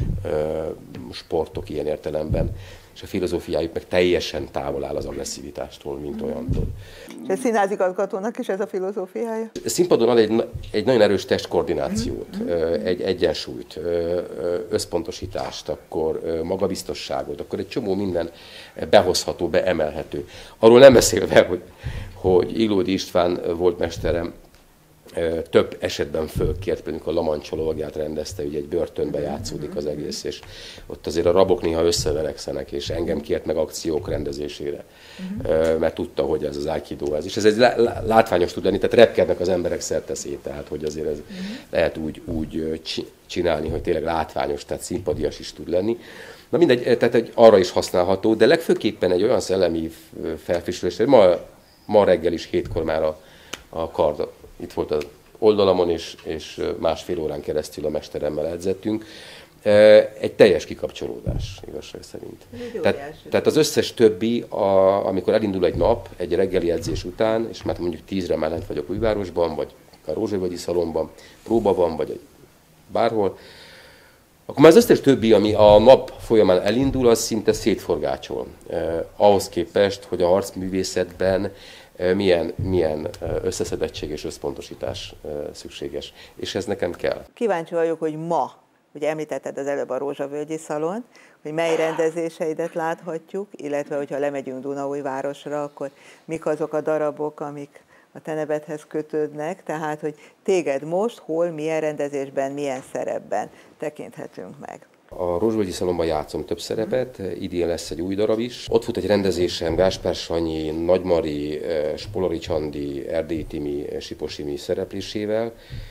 sportok ilyen értelemben, és a filozófiájuk meg teljesen távol áll az agresszivitástól, mint olyantól. És a színházigazgatónak is ez a filozófiája? Színpadon ad egy nagyon erős testkoordinációt, egy egyensúlyt, összpontosítást, akkor magabiztosságot, akkor egy csomó minden behozható, beemelhető. Arról nem beszélve, hogy Illódi István volt mesterem, több esetben fölkért, például a La Mancha lovagját rendezte, ugye egy börtönben játszódik az egész, és ott azért a rabok néha összeverekszenek, és engem kért meg akciók rendezésére, mert tudta, hogy ez az aikido ez. És ez egy látványos tud lenni, tehát repkednek az emberek szerteszét, tehát hogy azért ez lehet úgy csinálni, hogy tényleg látványos, tehát színpadias is tud lenni. Na mindegy, tehát arra is használható, de legfőképpen egy olyan szellemi felfrissülés, hogy ma reggel is 7-kor már a kard itt volt az oldalamon, és másfél órán keresztül a mesteremmel edzettünk. Egy teljes kikapcsolódás, igazság szerint. Tehát az összes többi, amikor elindul egy nap, egy reggeli edzés után, és már mondjuk 10-re már lent vagyok Újvárosban, vagy a Rózsavölgyi Szalonban, próba van, vagy bárhol, akkor már az összes többi, ami a nap folyamán elindul, az szinte szétforgácsol. Ahhoz képest, hogy a harcművészetben milyen összeszedettség és összpontosítás szükséges. És ez nekem kell. Kíváncsi vagyok, hogy ma, ugye említetted az előbb a Rózsavölgyi Szalont, hogy mely rendezéseidet láthatjuk, illetve hogyha lemegyünk Dunaújvárosra, akkor mik azok a darabok, amik a te nevedhez kötődnek, tehát hogy téged most, hol, milyen rendezésben, milyen szerepben tekinthetünk meg. A Rózsavölgyi Szalonban játszom több szerepet, idén lesz egy új darab is. Ott fut egy rendezésem Gáspár Sanyi, Nagy Mari, Spolari Csandi, Erdélyi Timi, Sipos Imi szereplésével.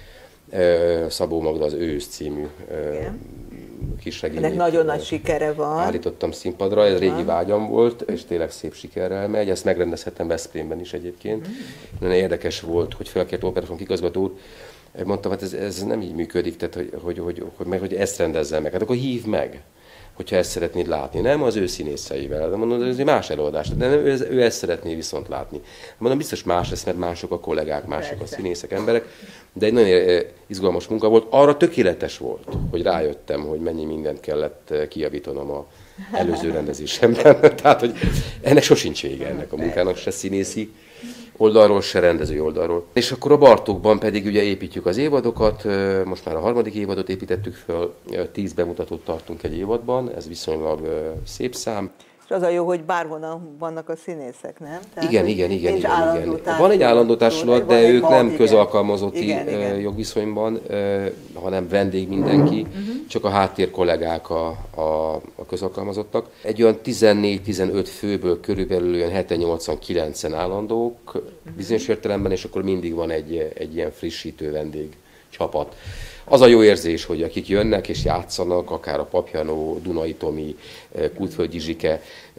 Szabó Magda az Ősz című kisregényét. Ennek nagyon nagy sikere van. Állítottam színpadra, ez régi vágyam volt, és tényleg szép sikerrel megy. Ezt megrendezhettem Veszprémben is egyébként. Nagyon érdekes volt, hogy felkért Operafilm igazgató úr, mondtam, hát ez nem így működik, tehát hogy ezt rendezzem meg. Hát akkor hívd meg, hogyha ezt szeretnéd látni. Nem az ő színészeivel, de mondom, ez egy más előadás, de nem, ő ezt szeretné viszont látni. Mondom, biztos más lesz, mert mások a kollégák, mások a színészek, emberek, de egy nagyon izgalmas munka volt. Arra tökéletes volt, hogy rájöttem, hogy mennyi mindent kellett kijavítanom a előző rendezésemben. Tehát, hogy ennek sosincs vége ennek a munkának, se színészi oldalról, se rendezői oldalról. És akkor a Bartókban pedig ugye építjük az évadokat, most már a 3. évadot építettük föl, 10 bemutatót tartunk egy évadban, ez viszonylag szép szám. És az a jó, hogy bárhonnan vannak a színészek, nem? Tehát, igen. Van egy állandó társulat, de ők nem közalkalmazotti jogviszonyban, hanem vendég mindenki, csak a háttér kollégák a közalkalmazottak. Egy olyan 14-15 főből körülbelül olyan 7-80-9 állandók bizonyos értelemben, és akkor mindig van egy ilyen frissítő vendég csapat. Az a jó érzés, hogy akik jönnek és játszanak, akár a Papjanó, Dunai Tomi, Kútföldi Zsike,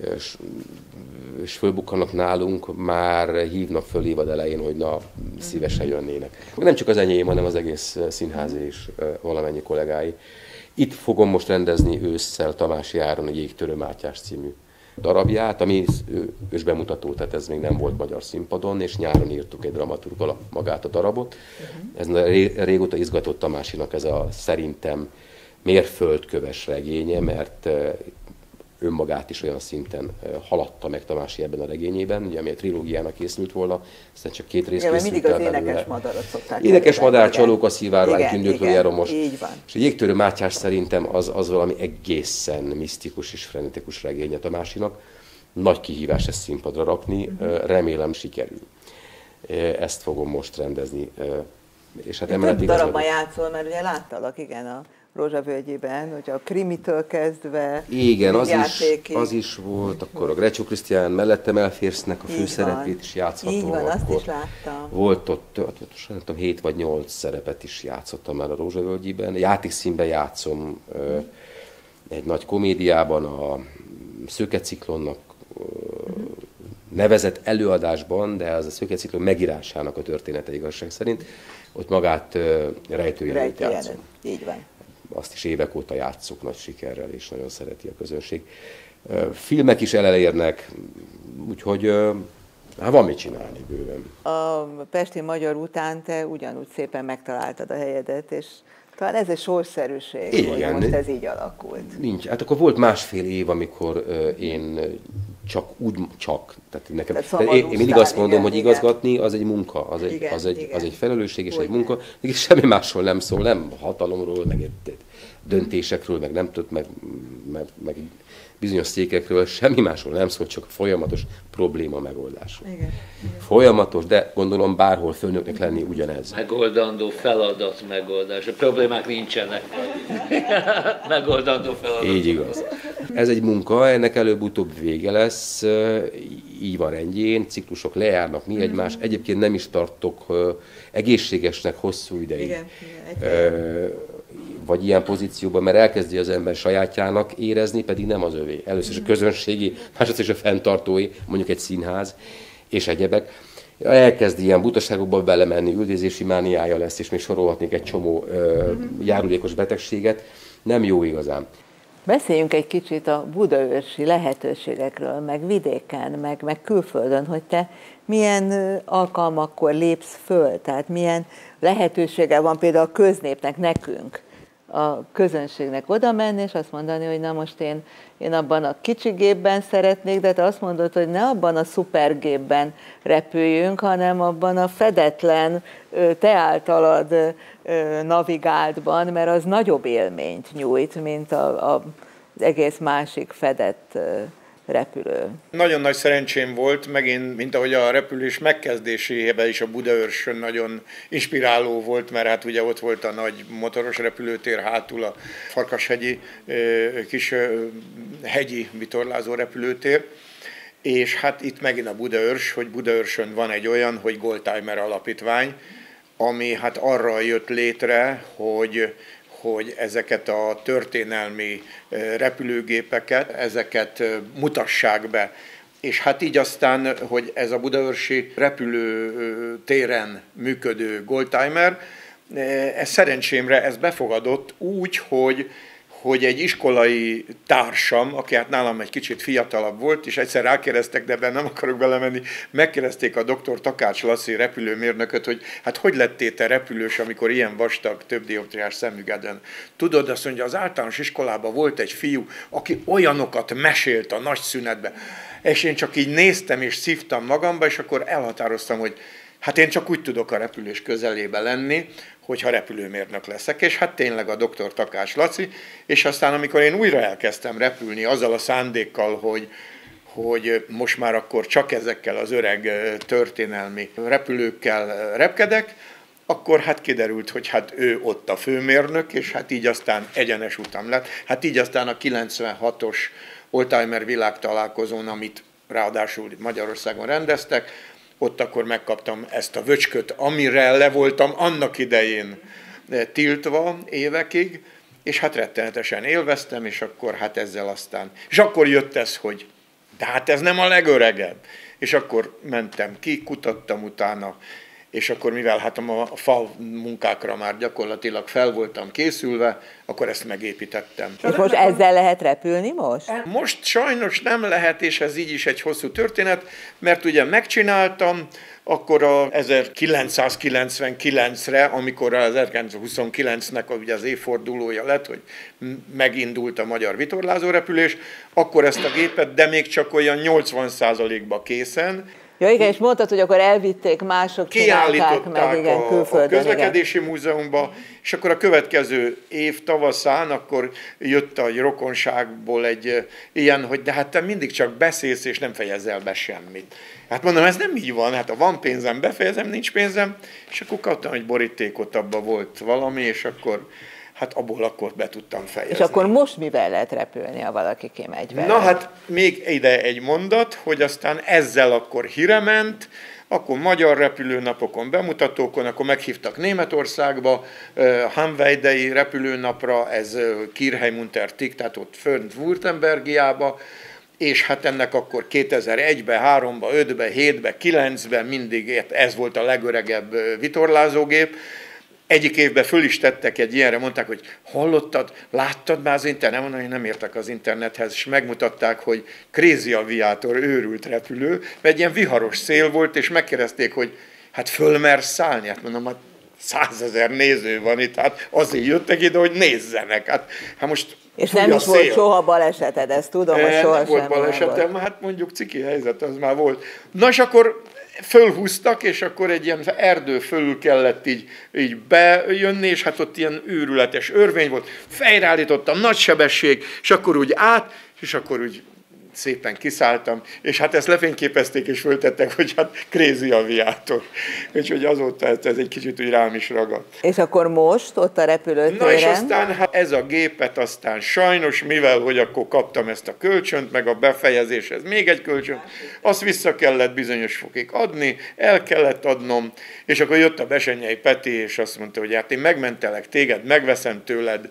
és fölbukkanak nálunk, már hívnak föl évad elején, hogy na, szívesen jönnének. Nem csak az enyém, hanem az egész színház és valamennyi kollégái. Itt fogom most rendezni ősszel Tamási Áron egy Jégtörő Mátyás című darabját, ami ős bemutató, tehát ez még nem volt magyar színpadon, és nyáron írtuk egy dramaturggal magát a darabot. Ez régóta izgatott Tamásinak ez a szerintem mérföldköves regénye, mert önmagát is olyan szinten haladta meg Tamási ebben a regényében, ugye, ami a trilógiának készült volna, aztán csak 2 rész készült mindig az énekes madarat szokták. Énekes madár, Csalók a szivárvány, Tündöklő most. Így van. És a Jégtörő Mátyás szerintem az valami egészen misztikus és frenetikus regénye Tamásinak. Nagy kihívás ezt színpadra rakni, remélem sikerül. Ezt fogom most rendezni. És hát több darabban játszol, mert ugye láttalak, igen, a Rózsavölgyiben, hogy a krimitől kezdve. Igen, az is volt, akkor a Grecsó Krisztián mellettem elférsznek a főszerepét is játszhatom. Így van, azt is láttam. Volt ott, nem tudom, 7 vagy 8 szerepet is játszottam már a Rózsavölgyiben. Játékszínben játszom egy nagy komédiában, a Szőke-ciklonnak nevezett előadásban, de az a Szőke-ciklon megírásának a története igazság szerint, ott magát rejtőjelent játszom. Így van. Azt is évek óta játsszuk nagy sikerrel, és nagyon szereti a közönség. Filmek is elérnek, úgyhogy hát van mit csinálni bőven. A Pesti Magyar után te ugyanúgy szépen megtaláltad a helyedet, és talán ez egy sorszerűség, igen, hogy most ez így alakult. Nincs. Hát akkor volt másfél év, amikor én tehát nekem, én mindig azt mondom, hogy igazgatni az egy munka, az egy felelősség és egy munka, és semmi másról nem szól, nem hatalomról, meg döntésekről, meg nem tud, meg bizonyos székekről semmi másról nem szól, csak folyamatos probléma megoldásról. Igen. Folyamatos, de gondolom bárhol főnöknek lenni ugyanez. Megoldandó feladat megoldás. A problémák nincsenek. Megoldandó feladat. Így igaz. Ez egy munka, ennek előbb-utóbb vége lesz, így van rendjén, ciklusok lejárnak mi egymás. Egyébként nem is tartok egészségesnek hosszú ideig. Igen. Vagy ilyen pozícióban, mert elkezdi az ember sajátjának érezni, pedig nem az övé. Először is a közönségi, másodszor is a fenntartói, mondjuk egy színház, és egyebek. Elkezd ilyen butaságokba belemenni, üldözési mániája lesz, és még sorolhatnék egy csomó járulékos betegséget. Nem jó igazán. Beszéljünk egy kicsit a budaörsi lehetőségekről, meg vidéken, meg külföldön, hogy te milyen alkalmakkor lépsz föl, tehát milyen lehetősége van például a köznépnek, nekünk, a közönségnek oda menni, és azt mondani, hogy na most én abban a kicsi gépben szeretnék, de te azt mondod, hogy ne abban a szupergépben repüljünk, hanem abban a fedetlen, te általad navigáltban, mert az nagyobb élményt nyújt, mint az egész másik fedett repülő. Nagyon nagy szerencsém volt, megint, mint ahogy a repülés megkezdésében is a Budaörsön nagyon inspiráló volt, mert hát ugye ott volt a nagy motoros repülőtér, hátul a Farkashegyi kis hegyi vitorlázó repülőtér, és hát itt megint a Budaörs, hogy Budaörsön van egy olyan, hogy Goldtimer alapítvány, ami hát arra jött létre, hogy ezeket a történelmi repülőgépeket, ezeket mutassák be. És hát így aztán, hogy ez a budaörsi repülőtéren működő Goldtimer, ez szerencsémre ez befogadott úgy, hogy egy iskolai társam, aki hát nálam egy kicsit fiatalabb volt, és egyszer rákérdeztek, de ebben nem akarok belemenni, megkérdezték a dr. Takács Laci repülőmérnököt, hogy hát hogy lettél te repülős, amikor ilyen vastag, több dioptriás szemüvegen. Tudod, azt mondja, az általános iskolában volt egy fiú, aki olyanokat mesélt a nagy szünetben, és én csak így néztem és szívtam magamba, és akkor elhatároztam, hogy hát én csak úgy tudok a repülés közelébe lenni, hogyha repülőmérnök leszek, és hát tényleg a dr. Takács Laci, és aztán amikor én újra elkezdtem repülni azzal a szándékkal, hogy most már akkor csak ezekkel az öreg történelmi repülőkkel repkedek, akkor hát kiderült, hogy hát ő ott a főmérnök, és hát így aztán egyenes utam lett. Hát így aztán a 96-os oldtimer világtalálkozón, amit ráadásul Magyarországon rendeztek, ott akkor megkaptam ezt a vöcsköt, amire le voltam annak idején tiltva évekig, és hát rettenetesen élveztem, és akkor hát ezzel aztán. És akkor jött ez, hogy de hát ez nem a legöregebb. És akkor mentem ki, kutattam utána, és akkor mivel hát a fal munkákra már gyakorlatilag fel voltam készülve, akkor ezt megépítettem. És most ezzel lehet repülni most? Most sajnos nem lehet, és ez így is egy hosszú történet, mert ugye megcsináltam, akkor a 1999-re, amikor az 1929-nek ugye az évfordulója lett, hogy megindult a magyar vitorlázórepülés, akkor ezt a gépet, de még csak olyan 80%-ba készen. Ja, igen, és mondtad, hogy akkor elvitték, mások csinálták meg, igen, a közlekedési múzeumba, és akkor a következő év tavaszán, akkor jött a rokonságból egy ilyen, hogy de hát te mindig csak beszélsz, és nem fejezel be semmit. Hát mondom, ez nem így van, hát ha van pénzem, befejezem, nincs pénzem, és akkor kaptam egy borítékot, abban volt valami, és akkor hát abból akkor be tudtam fejezni. És akkor most mivel lehet repülni, ha valaki kimegy vele? Na hát még ide egy mondat, hogy aztán ezzel akkor híre ment, akkor magyar repülőnapokon, bemutatókon, akkor meghívtak Németországba, Hanweidei repülőnapra, ez Kirchheimunter-Tick, tehát ott fönt Württembergiába, és hát ennek akkor 2001-ben, 3-ban, 5-ben, 7-ben, 9-ben mindig ez volt a legöregebb vitorlázógép. Egyik évben föl is tettek egy ilyenre, mondták, hogy hallottad, láttad már az internet? Mondom, hogy nem értek az internethez, és megmutatták, hogy Crazy Aviator, őrült repülő, mert egy ilyen viharos szél volt, és megkérdezték, hogy hát fölmersz szállni? Hát mondom, hát 100 000 néző van itt, hát azért jöttek ide, hogy nézzenek. Hát most és nem is volt soha baleseted, ezt tudom, hogy soha nem volt balesetem, hát mondjuk ciki helyzet az már volt. Na és akkor fölhúztak, és akkor egy ilyen erdő fölül kellett így bejönni, és hát ott ilyen őrületes örvény volt, fejreállítottam, nagy sebesség, és akkor úgy át, és akkor úgy szépen kiszálltam, és hát ezt lefényképezték és föltettek, hogy hát crazy aviátor. Úgyhogy azóta ez egy kicsit úgy rám is ragadt. És akkor most ott a repülőtéren? Na és aztán hát ez a gépet aztán sajnos, mivel hogy akkor kaptam ezt a kölcsönt, meg a befejezéshez még egy kölcsönt, azt vissza kellett bizonyos fokig adni, el kellett adnom, és akkor jött a Besenyei Peti, és azt mondta, hogy hát én megmentelek téged, megveszem tőled,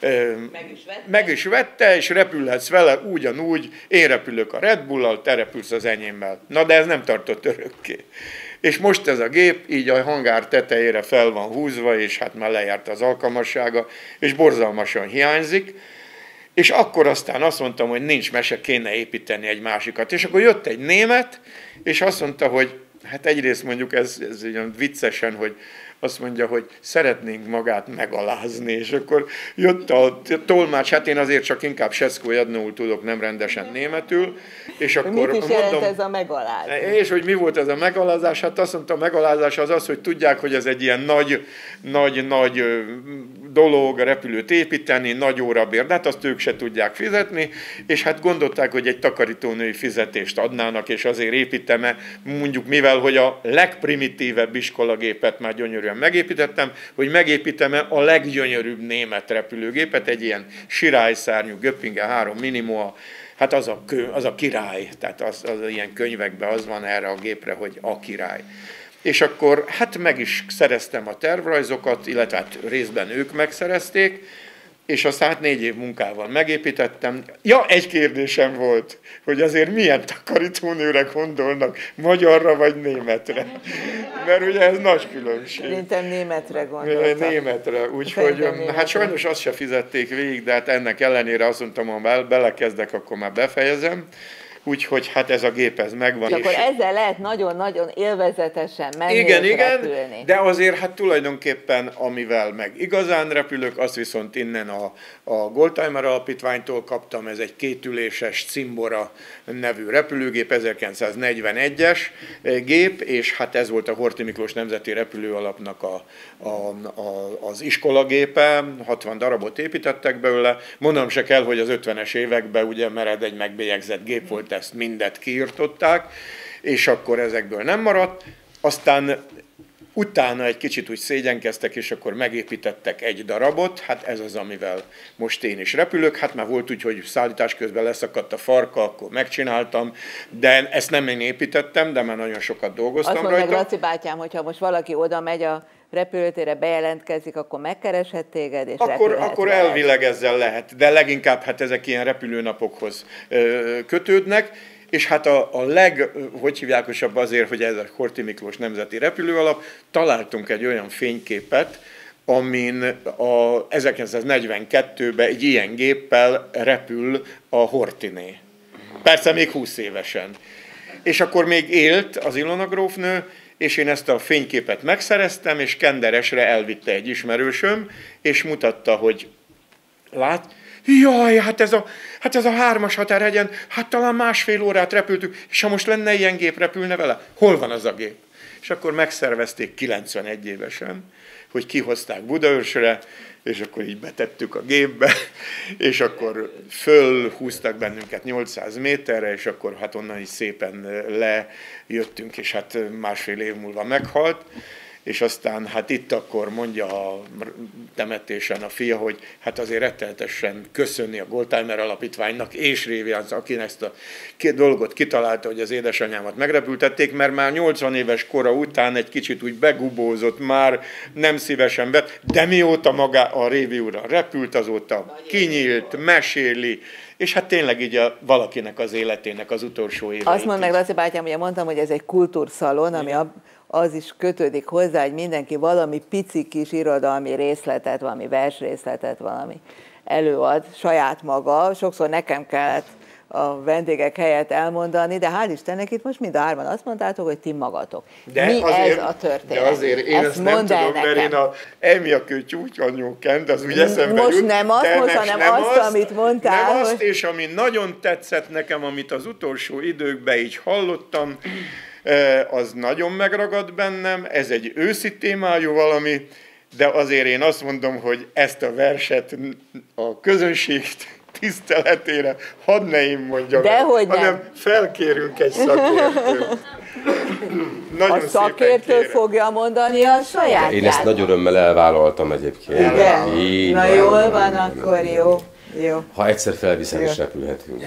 meg is vette, és repülhetsz vele ugyanúgy, én repülök a Red Bull-al, te repülsz az enyémmel. Na de ez nem tartott örökké. És most ez a gép így a hangár tetejére fel van húzva, és hát már lejárt az alkalmassága, és borzalmasan hiányzik. És akkor aztán azt mondtam, hogy nincs mese, kéne építeni egy másikat. És akkor jött egy német, és azt mondta, hogy hát egyrészt mondjuk ez olyan viccesen, hogy azt mondja, hogy szeretnénk magát megalázni, és akkor jött a tolmács, hát én azért csak inkább Seszkó Jednóul tudok, nem rendesen németül, és akkor mit is jelent mondom, ez a megalázás? és hogy mi volt ez a megalázás? Hát azt mondta, a megalázás az az, hogy tudják, hogy ez egy ilyen nagy dolog, repülőt építeni, nagy órabér, de hát azt ők se tudják fizetni, és hát gondolták, hogy egy takarítónői fizetést adnának, és azért építem-e, mondjuk mivel, hogy a legprimitívebb iskolagépet már gyönyörűen megépítettem, hogy megépítem-e a leggyönyörűbb német repülőgépet, egy ilyen sirályszárnyú Göppingen 3 Minimoa, hát az a király, tehát az ilyen könyvekben az van erre a gépre, hogy a király. És akkor hát meg is szereztem a tervrajzokat, illetve hát részben ők megszerezték, és aztán hát 4 év munkával megépítettem. Ja, egy kérdésem volt, hogy azért milyen takarítónőre gondolnak, magyarra vagy németre? Mert ugye ez nagy különbség. Szerintem németre gondoltam. Németre, úgyhogy hát sajnos azt se fizették végig, de hát ennek ellenére azt mondtam, ha belekezdek, akkor már befejezem. Úgyhogy hát ez a gép ez megvan. És akkor ezzel lehet nagyon-nagyon élvezetesen menni igen, és repülni. De azért hát tulajdonképpen, amivel meg igazán repülök, azt viszont innen a Goldtimer Alapítványtól kaptam, ez egy kétüléses Cimbora nevű repülőgép, 1941-es gép, és hát ez volt a Horthy Miklós Nemzeti Repülőalapnak az iskolagépe, 60 darabot építettek belőle. Mondanom se kell, hogy az 50-es években, ugye, mert egy megbélyegzett gép volt, ezt mindet kiirtották, és akkor ezekből nem maradt. Aztán utána egy kicsit úgy szégyenkeztek, és akkor megépítettek egy darabot, hát ez az, amivel most én is repülök. Hát már volt úgy, hogy szállítás közben leszakadt a farka, akkor megcsináltam, de ezt nem én építettem, de már nagyon sokat dolgoztam rajta. Azt mondja, Laci bátyám, hogyha most valaki oda megy a repülőtérre, bejelentkezik, akkor megkereshet téged, és akkor elvileg ezzel lehet, de leginkább hát ezek ilyen repülőnapokhoz kötődnek, és hát hogy hívjákosabb azért, hogy ez a Horthy Miklós Nemzeti Repülőalap, találtunk egy olyan fényképet, amin 1942-ben egy ilyen géppel repül a Horthyné. Persze még 20 évesen. És akkor még élt az Ilona grófnő, és én ezt a fényképet megszereztem, és Kenderesre elvitte egy ismerősöm, és mutatta, hogy jaj, hát ez a 3-as határhegyen, hát talán 1,5 órát repültük, és ha most lenne ilyen gép, repülne vele? Hol van az a gép? És akkor megszervezték 91 évesen, hogy kihozták Budaörsre, és akkor így betettük a gépbe, és akkor fölhúztak bennünket 800 méterre, és akkor hát onnan is szépen lejöttünk, és hát 1,5 év múlva meghalt. És aztán hát itt akkor mondja a temetésen a fia, hogy hát azért rettenetesen köszönni a Goldtimer Alapítványnak, és Révi az, aki ezt a dolgot kitalálta, hogy az édesanyámat megrepültették, mert már 80 éves kora után egy kicsit úgy begubózott, már nem szívesen vett, de mióta maga a Révi úrra repült, azóta kinyílt, meséli, és hát tényleg így valakinek az életének az utolsó éveit. Azt mondd meg, Laci bátyám, ugye mondtam, hogy ez egy kultúrszalon, ami az is kötődik hozzá, hogy mindenki valami pici kis irodalmi részletet, valami versrészletet, valami előad saját maga. Sokszor nekem kellett a vendégek helyett elmondani, de hál' Istennek itt most mind a 3-an azt mondtátok, hogy ti magatok. Mi ez a történet? De azért én ezt nem tudom, mert én emiakő tyútyanyókent, az úgy eszembe most jut. Nem azt mondsz, hanem azt, amit mondtál. Nem azt, és ami nagyon tetszett nekem, amit az utolsó időkben így hallottam, az nagyon megragad bennem, ez egy őszi témájú valami, de azért én azt mondom, hogy ezt a verset a közönség tiszteletére, hadd ne én mondjam, hanem felkérünk egy szakértőt. A szakértő fogja mondani a sajátját. Én ezt nagy örömmel elvállaltam egyébként. Igen? Na jól van, akkor jó. Jó. Ha egyszer felviszem, is repülhetünk.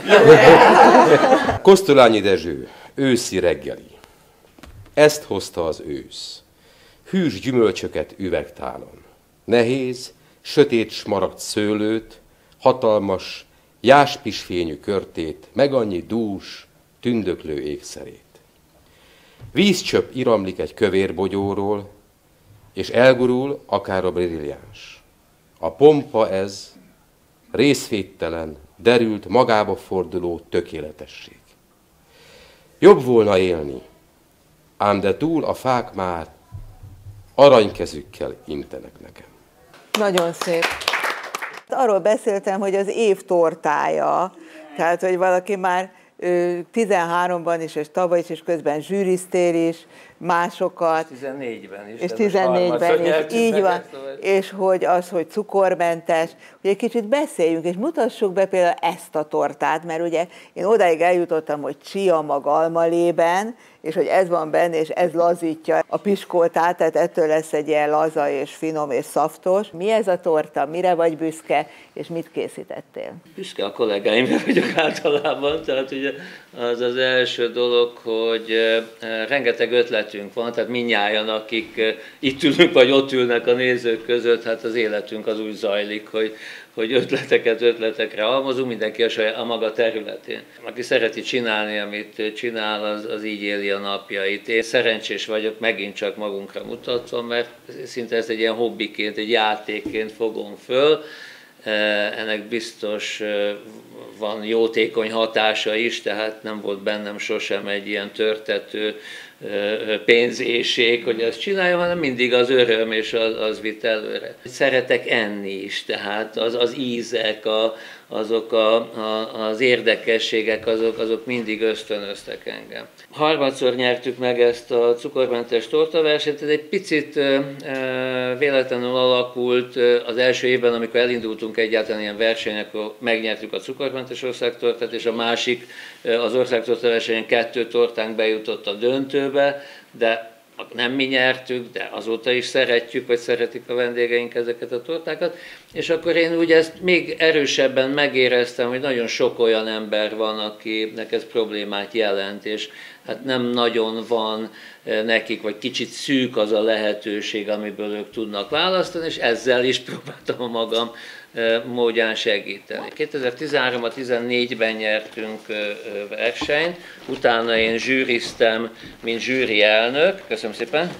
Kosztolányi Dezső, őszi reggeli. Ezt hozta az ősz. Hűs gyümölcsöket üvegtálon. Nehéz, sötét smaragd szőlőt, hatalmas, jáspisfényű körtét, meg annyi dús, tündöklő ékszerét. Vízcsöpp iramlik egy kövér bogyóról, és elgurul akár a brilliáns. A pompa ez, részvéttelen, derült, magába forduló tökéletesség. Jobb volna élni, ám de túl a fák már aranykezükkel intenek nekem. Nagyon szép. Arról beszéltem, hogy az év tortája, tehát, hogy valaki már 13-ban is, és tavaly is, és közben zsűriztél is, másokat. 14-ben is. És 14-ben is, így van. És hogy az, hogy cukormentes, hogy egy kicsit beszéljünk, és mutassuk be például ezt a tortát, mert ugye én odáig eljutottam, hogy csia mag almalében, és hogy ez van benne, és ez lazítja a piskótát, tehát ettől lesz egy ilyen laza, és finom, és szaftos. Mi ez a torta, mire vagy büszke, és mit készítettél? Büszke a kollégáimra vagyok általában, tehát ugye az az első dolog, hogy rengeteg ötletünk van, tehát mindnyájan, akik itt ülünk, vagy ott ülnek a nézők között, hát az életünk az úgy zajlik, hogy ötletekre halmozunk, mindenki a maga területén. Aki szereti csinálni, amit csinál, az így éli a napjait. Én szerencsés vagyok, megint csak magunkra mutatva, mert szinte ezt egy ilyen hobbiként, egy játékként fogom föl. Ennek biztos van jótékony hatása is, tehát nem volt bennem sosem egy ilyen törtető pénzéhség, hogy ezt csináljam, hanem mindig az öröm, és az vitt előre. Szeretek enni is, tehát az ízek, azok az érdekességek, azok mindig ösztönöztek engem. Harmadszor nyertük meg ezt a cukormentes tortaversenyt, ez egy picit véletlenül alakult az első évben, amikor elindultunk egyáltalán ilyen versenyen, akkor megnyertük a cukormentes országtortát, és a másik, az országtortaversenyen 2 tortánk bejutott a döntőbe, de nem mi nyertük, de azóta is szeretjük, vagy szeretik a vendégeink ezeket a tortákat, és akkor én úgy ezt még erősebben megéreztem, hogy nagyon sok olyan ember van, akinek ez problémát jelent, és hát nem nagyon van nekik, vagy kicsit szűk az a lehetőség, amiből ők tudnak választani, és ezzel is próbáltam a magam módján segíteni. 2013-ban, 2014-ben nyertünk versenyt, utána én zsűriztem, mint zsűri elnök. Köszönöm szépen!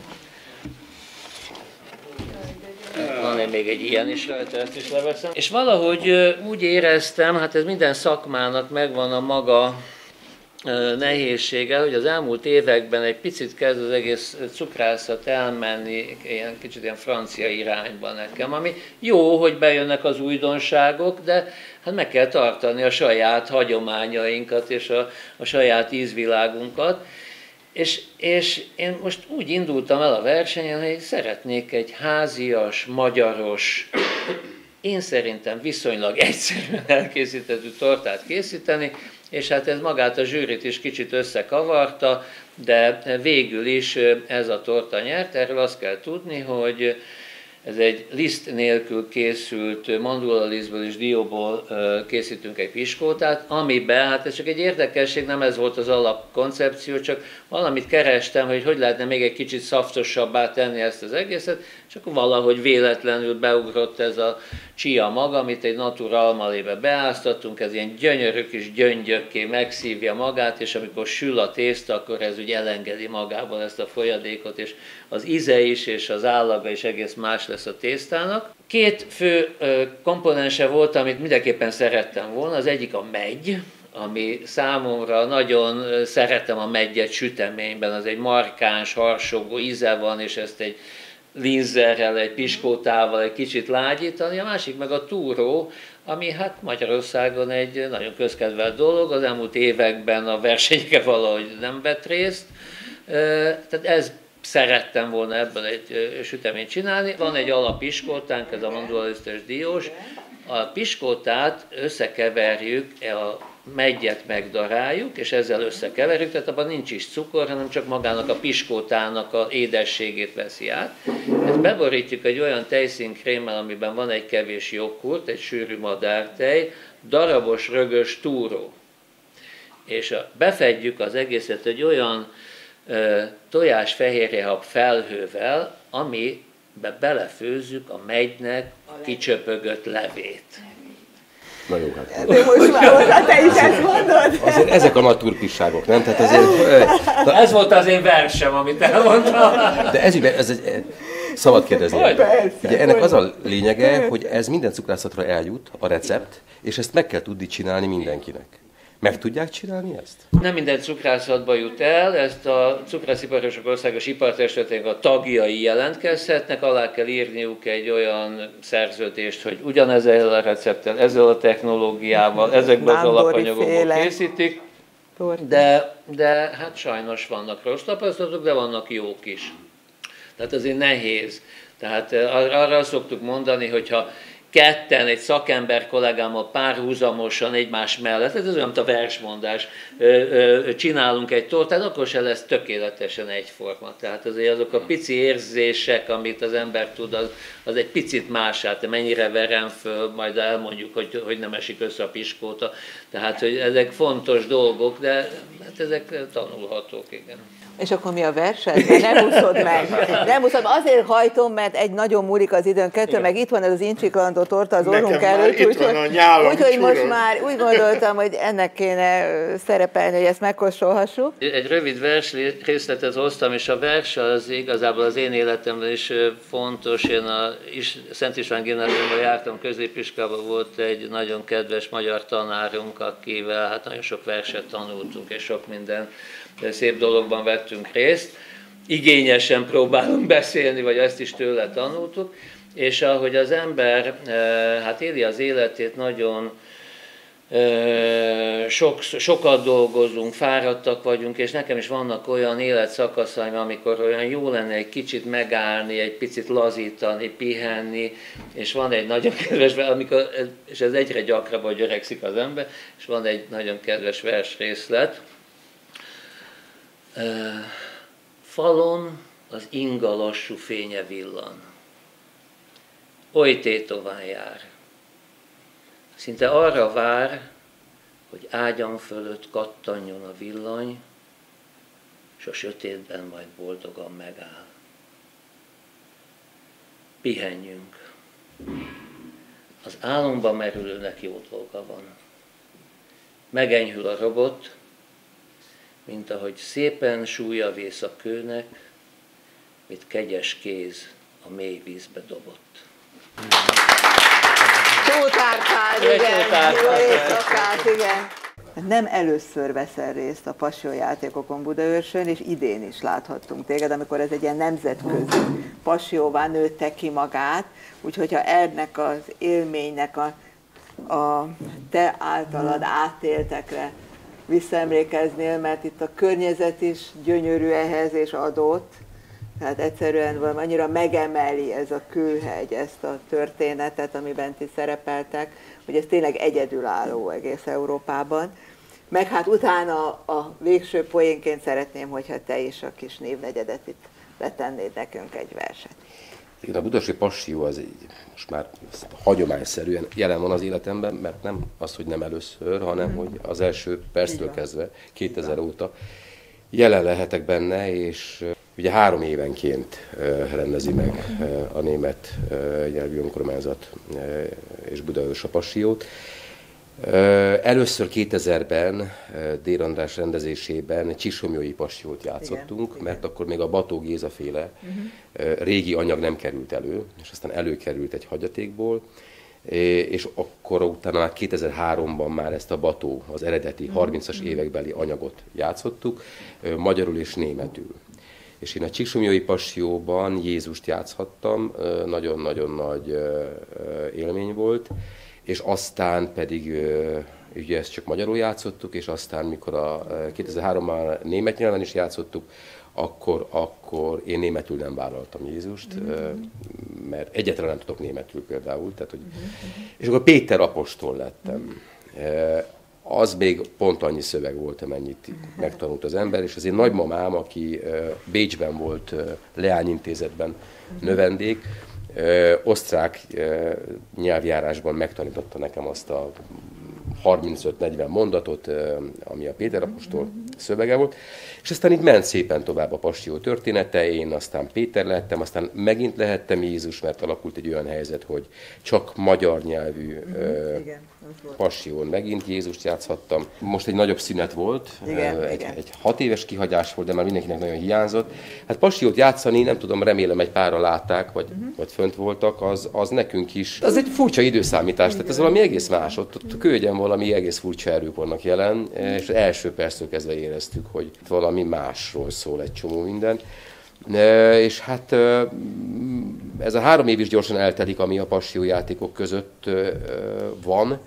Van még egy ilyen is rajta, ezt is leveszem. És valahogy úgy éreztem, hát ez minden szakmának megvan a maga nehézsége, hogy az elmúlt években egy picit kezd az egész cukrászat elmenni kicsit ilyen francia irányba nekem, ami jó, hogy bejönnek az újdonságok, de hát meg kell tartani a saját hagyományainkat és a saját ízvilágunkat. És én most úgy indultam el a versenyen, hogy szeretnék egy házias, magyaros, én szerintem viszonylag egyszerűen elkészítettű tortát készíteni, és hát ez magát a zsűrit is kicsit összekavarta, de végül is ez a torta nyert. Erről azt kell tudni, hogy ez egy liszt nélkül készült, mandulalisztből és dióból készítünk egy piskótát, amiben, hát ez csak egy érdekesség, nem ez volt az alapkoncepció, csak valamit kerestem, hogy lehetne még egy kicsit szaftosabbá tenni ezt az egészet, és akkor valahogy véletlenül beugrott ez a csia mag, amit egy natura almalébe beáztattunk, ez ilyen gyönyörű kis gyöngyökké megszívja magát, és amikor sül a tészta, akkor ez úgy elengedi magából ezt a folyadékot, és az íze is, és az állaga is egész más lesz a tésztának. 2 fő komponense volt, amit mindenképpen szerettem volna, az egyik a meggy, ami számomra nagyon szeretem a meggyet süteményben, az egy markáns, harsogó íze van, és ezt egy linzerrel, egy piskótával egy kicsit lágyítani, a másik meg a túró, ami hát Magyarországon egy nagyon közkedvelt dolog, az elmúlt években a versenyeken valahogy nem vett részt, tehát ez szerettem volna ebből egy süteményt csinálni. Van egy alapiskótánk, ez a mandulalisztes diós, A piskótát összekeverjük, a meggyet megdaráljuk, és ezzel összekeverjük, tehát abban nincs is cukor, hanem csak magának a piskótának a édességét veszi át. Ezt beborítjuk egy olyan tejszínkrémmel, amiben van egy kevés joghurt, egy sűrű madártej, darabos rögös túró. És befedjük az egészet egy olyan tojásfehérjehab felhővel, amibe belefőzzük a megynek a kicsöpögött levét. Na jó, hát. De most már hozzá, te is ezt mondod? Azért ezek a nagy turpisságok, nem? Tehát azért, Ez volt az én versem, amit elmondtam. de ez egy szabad kérdezni. Ugye ennek az a lényege, hogy ez minden cukrászatra eljut, a recept, és ezt meg kell tudni csinálni mindenkinek. Meg tudják csinálni ezt? Nem minden cukrászatba jut el, ezt a Cukrásziparosok Országos Ipartestületének a tagjai jelentkezhetnek, alá kell írniuk egy olyan szerződést, hogy ugyanezzel a recepttel, ezzel a technológiával, ezekben az alapanyagokból készítik, de hát sajnos vannak rossz tapasztalatok, de vannak jók is. Tehát azért nehéz. Tehát arra szoktuk mondani, hogyha ketten, egy szakember kollégámmal párhuzamosan egymás mellett, ez olyan, mint a versmondás, csinálunk egy tortát, akkor se lesz tökéletesen egyforma. Tehát azért azok a pici érzések, amit az ember tud, az egy picit más, hát mennyire verem föl, majd elmondjuk, hogy nem esik össze a piskóta. Tehát, hogy ezek fontos dolgok, de hát ezek tanulhatók, igen. És akkor mi a verseny? Nem úszod meg. Nem úszod, azért hajtom, mert egy nagyon múlik az időn, kettő, meg itt van ez az incsiklandó torta az orrunk előtt, úgyhogy most már úgy gondoltam, hogy ennek kéne szerepelni, hogy ezt megkóstolhassuk. Egy rövid vers részletet hoztam, és a vers az igazából az én életemben is fontos. Én a Szent István Gimnáziumban jártam, középiskolában volt egy nagyon kedves magyar tanárunk, akivel hát nagyon sok verset tanultunk, és sok minden szép dologban vettünk részt. Igényesen próbálunk beszélni, vagy ezt is tőle tanultuk, és ahogy az ember hát éli az életét, nagyon sokat dolgozunk, fáradtak vagyunk, és nekem is vannak olyan életszakaszaim, amikor olyan jó lenne egy kicsit megállni, egy picit lazítani, pihenni, és van egy nagyon kedves, és ez egyre gyakrabban, hogy öregszik az ember, és van egy nagyon kedves versrészlet. Falon az inga lassú fénye villan, oly tétován jár, szinte arra vár, hogy ágyam fölött kattanjon a villany, és a sötétben majd boldogan megáll. Pihenjünk. Az álomban merülőnek jó dolga van. Megenyhül a robot, mint ahogy szépen súlya vész a kőnek, mit kegyes kéz a mély vízbe dobott. Tótárkád, igen. Jó éjszakát, igen. Nem először veszel részt a passionjátékokon Budaörsön, és idén is láthattunk téged, amikor ez egy ilyen nemzetközi passióvá nőtte ki magát, úgyhogy ha ennek az élménynek a te általad átéltekre visszaemlékeznél, mert itt a környezet is gyönyörű ehhez és adott, tehát egyszerűen valami annyira megemeli ez a kőhegy, ezt a történetet, amiben ti szerepeltek, hogy ez tényleg egyedülálló egész Európában. Meg hát utána a végső poénként szeretném, hogyha te is a kis névnegyedet itt letennéd nekünk egy verset. Igen, a budaörsi passió az most már hagyományszerűen jelen van az életemben, mert nem az, hogy nem először, hanem hogy az első perctől kezdve, 2000 óta jelen lehetek benne, és ugye 3 évenként rendezi meg a német nyelvű önkormányzat és Budaörs a passiót. Először 2000-ben Dér András rendezésében Csíksomlyói passiót játszottunk, igen, mert akkor még a Bató Géza féle régi anyag nem került elő, és aztán előkerült egy hagyatékból, és akkor utána már 2003-ban már ezt a Bató, az eredeti 30-as évekbeli anyagot játszottuk, magyarul és németül. És én a Csíksomlyói passióban Jézust játszhattam, nagyon-nagyon nagy élmény volt, és aztán pedig, ugye ezt csak magyarul játszottuk, és aztán mikor a 2003-ban német nyelven is játszottuk, akkor én németül nem vállaltam Jézust, mert egyáltalán nem tudok németül például. Tehát, hogy... És akkor Péter apostol lettem. Az még pont annyi szöveg volt, amennyit megtanult az ember, és az én nagymamám, aki Bécsben volt leányintézetben növendék, osztrák nyelvjárásban megtanította nekem azt a 35-40 mondatot, ami a Péter apostol szövege volt, és aztán itt ment szépen tovább a Passió története, én aztán Péter lettem, aztán megint lehettem Jézus, mert alakult egy olyan helyzet, hogy csak magyar nyelvű Passion megint Jézust játszhattam. Most egy nagyobb szünet volt, egy 6 éves kihagyás volt, de már mindenkinek nagyon hiányzott. Hát Passiót játszani, nem tudom, remélem egy párra látták, vagy fönt voltak, az nekünk is. Az egy furcsa időszámítás, tehát ez valami egész más. Ott a Kőgyen valami egész furcsa erők vannak jelen, és az első perctől kezdve éreztük, hogy valami másról szól egy csomó minden. És hát ez a 3 év is gyorsan eltelik, ami a Passió játékok között van,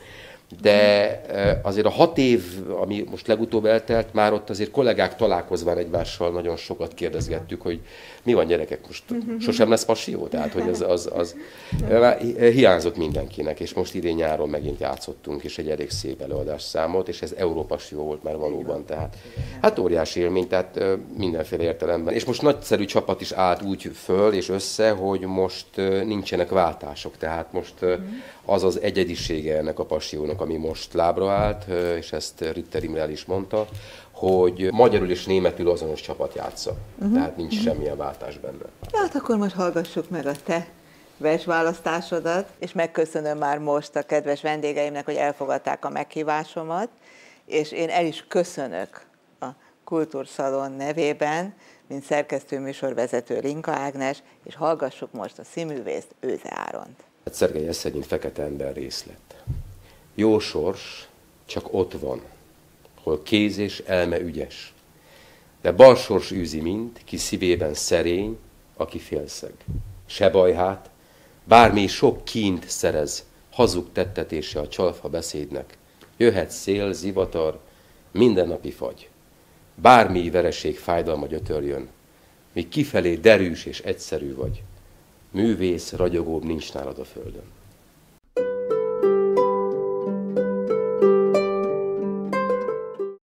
de azért a 6 év, ami most legutóbb eltelt, már ott azért kollégák találkozván egymással nagyon sokat kérdezgettük, hogy mi van gyerekek, most sosem lesz Passió? Tehát, hogy az hiányzott mindenkinek, és most idén nyáron megint játszottunk, és egy elég szép előadás számolt, és ez Európassió volt már valóban, tehát hát óriási élmény, tehát mindenféle értelemben. És most nagyszerű csapat is állt úgy föl és össze, hogy most nincsenek váltások, tehát most az az egyedisége ennek a Pasciónak, ami most lábra állt, és ezt Ritter Imre is mondta, hogy magyarul és németül azonos csapat játsza. Tehát nincs semmilyen váltás benne. Hát akkor most hallgassuk meg a te versválasztásodat, és megköszönöm már most a kedves vendégeimnek, hogy elfogadták a meghívásomat, és én el is köszönök a Kultúrszalon nevében, mint szerkesztő műsorvezető Rinka Ágnes, és hallgassuk most a színművészt, Őze Áront. Szergej Eszegin Fekete ember részlet. Jó sors csak ott van, hol kéz és elme ügyes, de bal sors űzi mind, ki szívében szerény, aki félszeg. Se baj hát, bármi sok kínt szerez, hazug tettetése a csalfa beszédnek, jöhet szél, zivatar, mindennapi fagy. Bármi vereség fájdalma gyötörjön, míg kifelé derűs és egyszerű vagy, művész ragyogóbb nincs nálad a földön.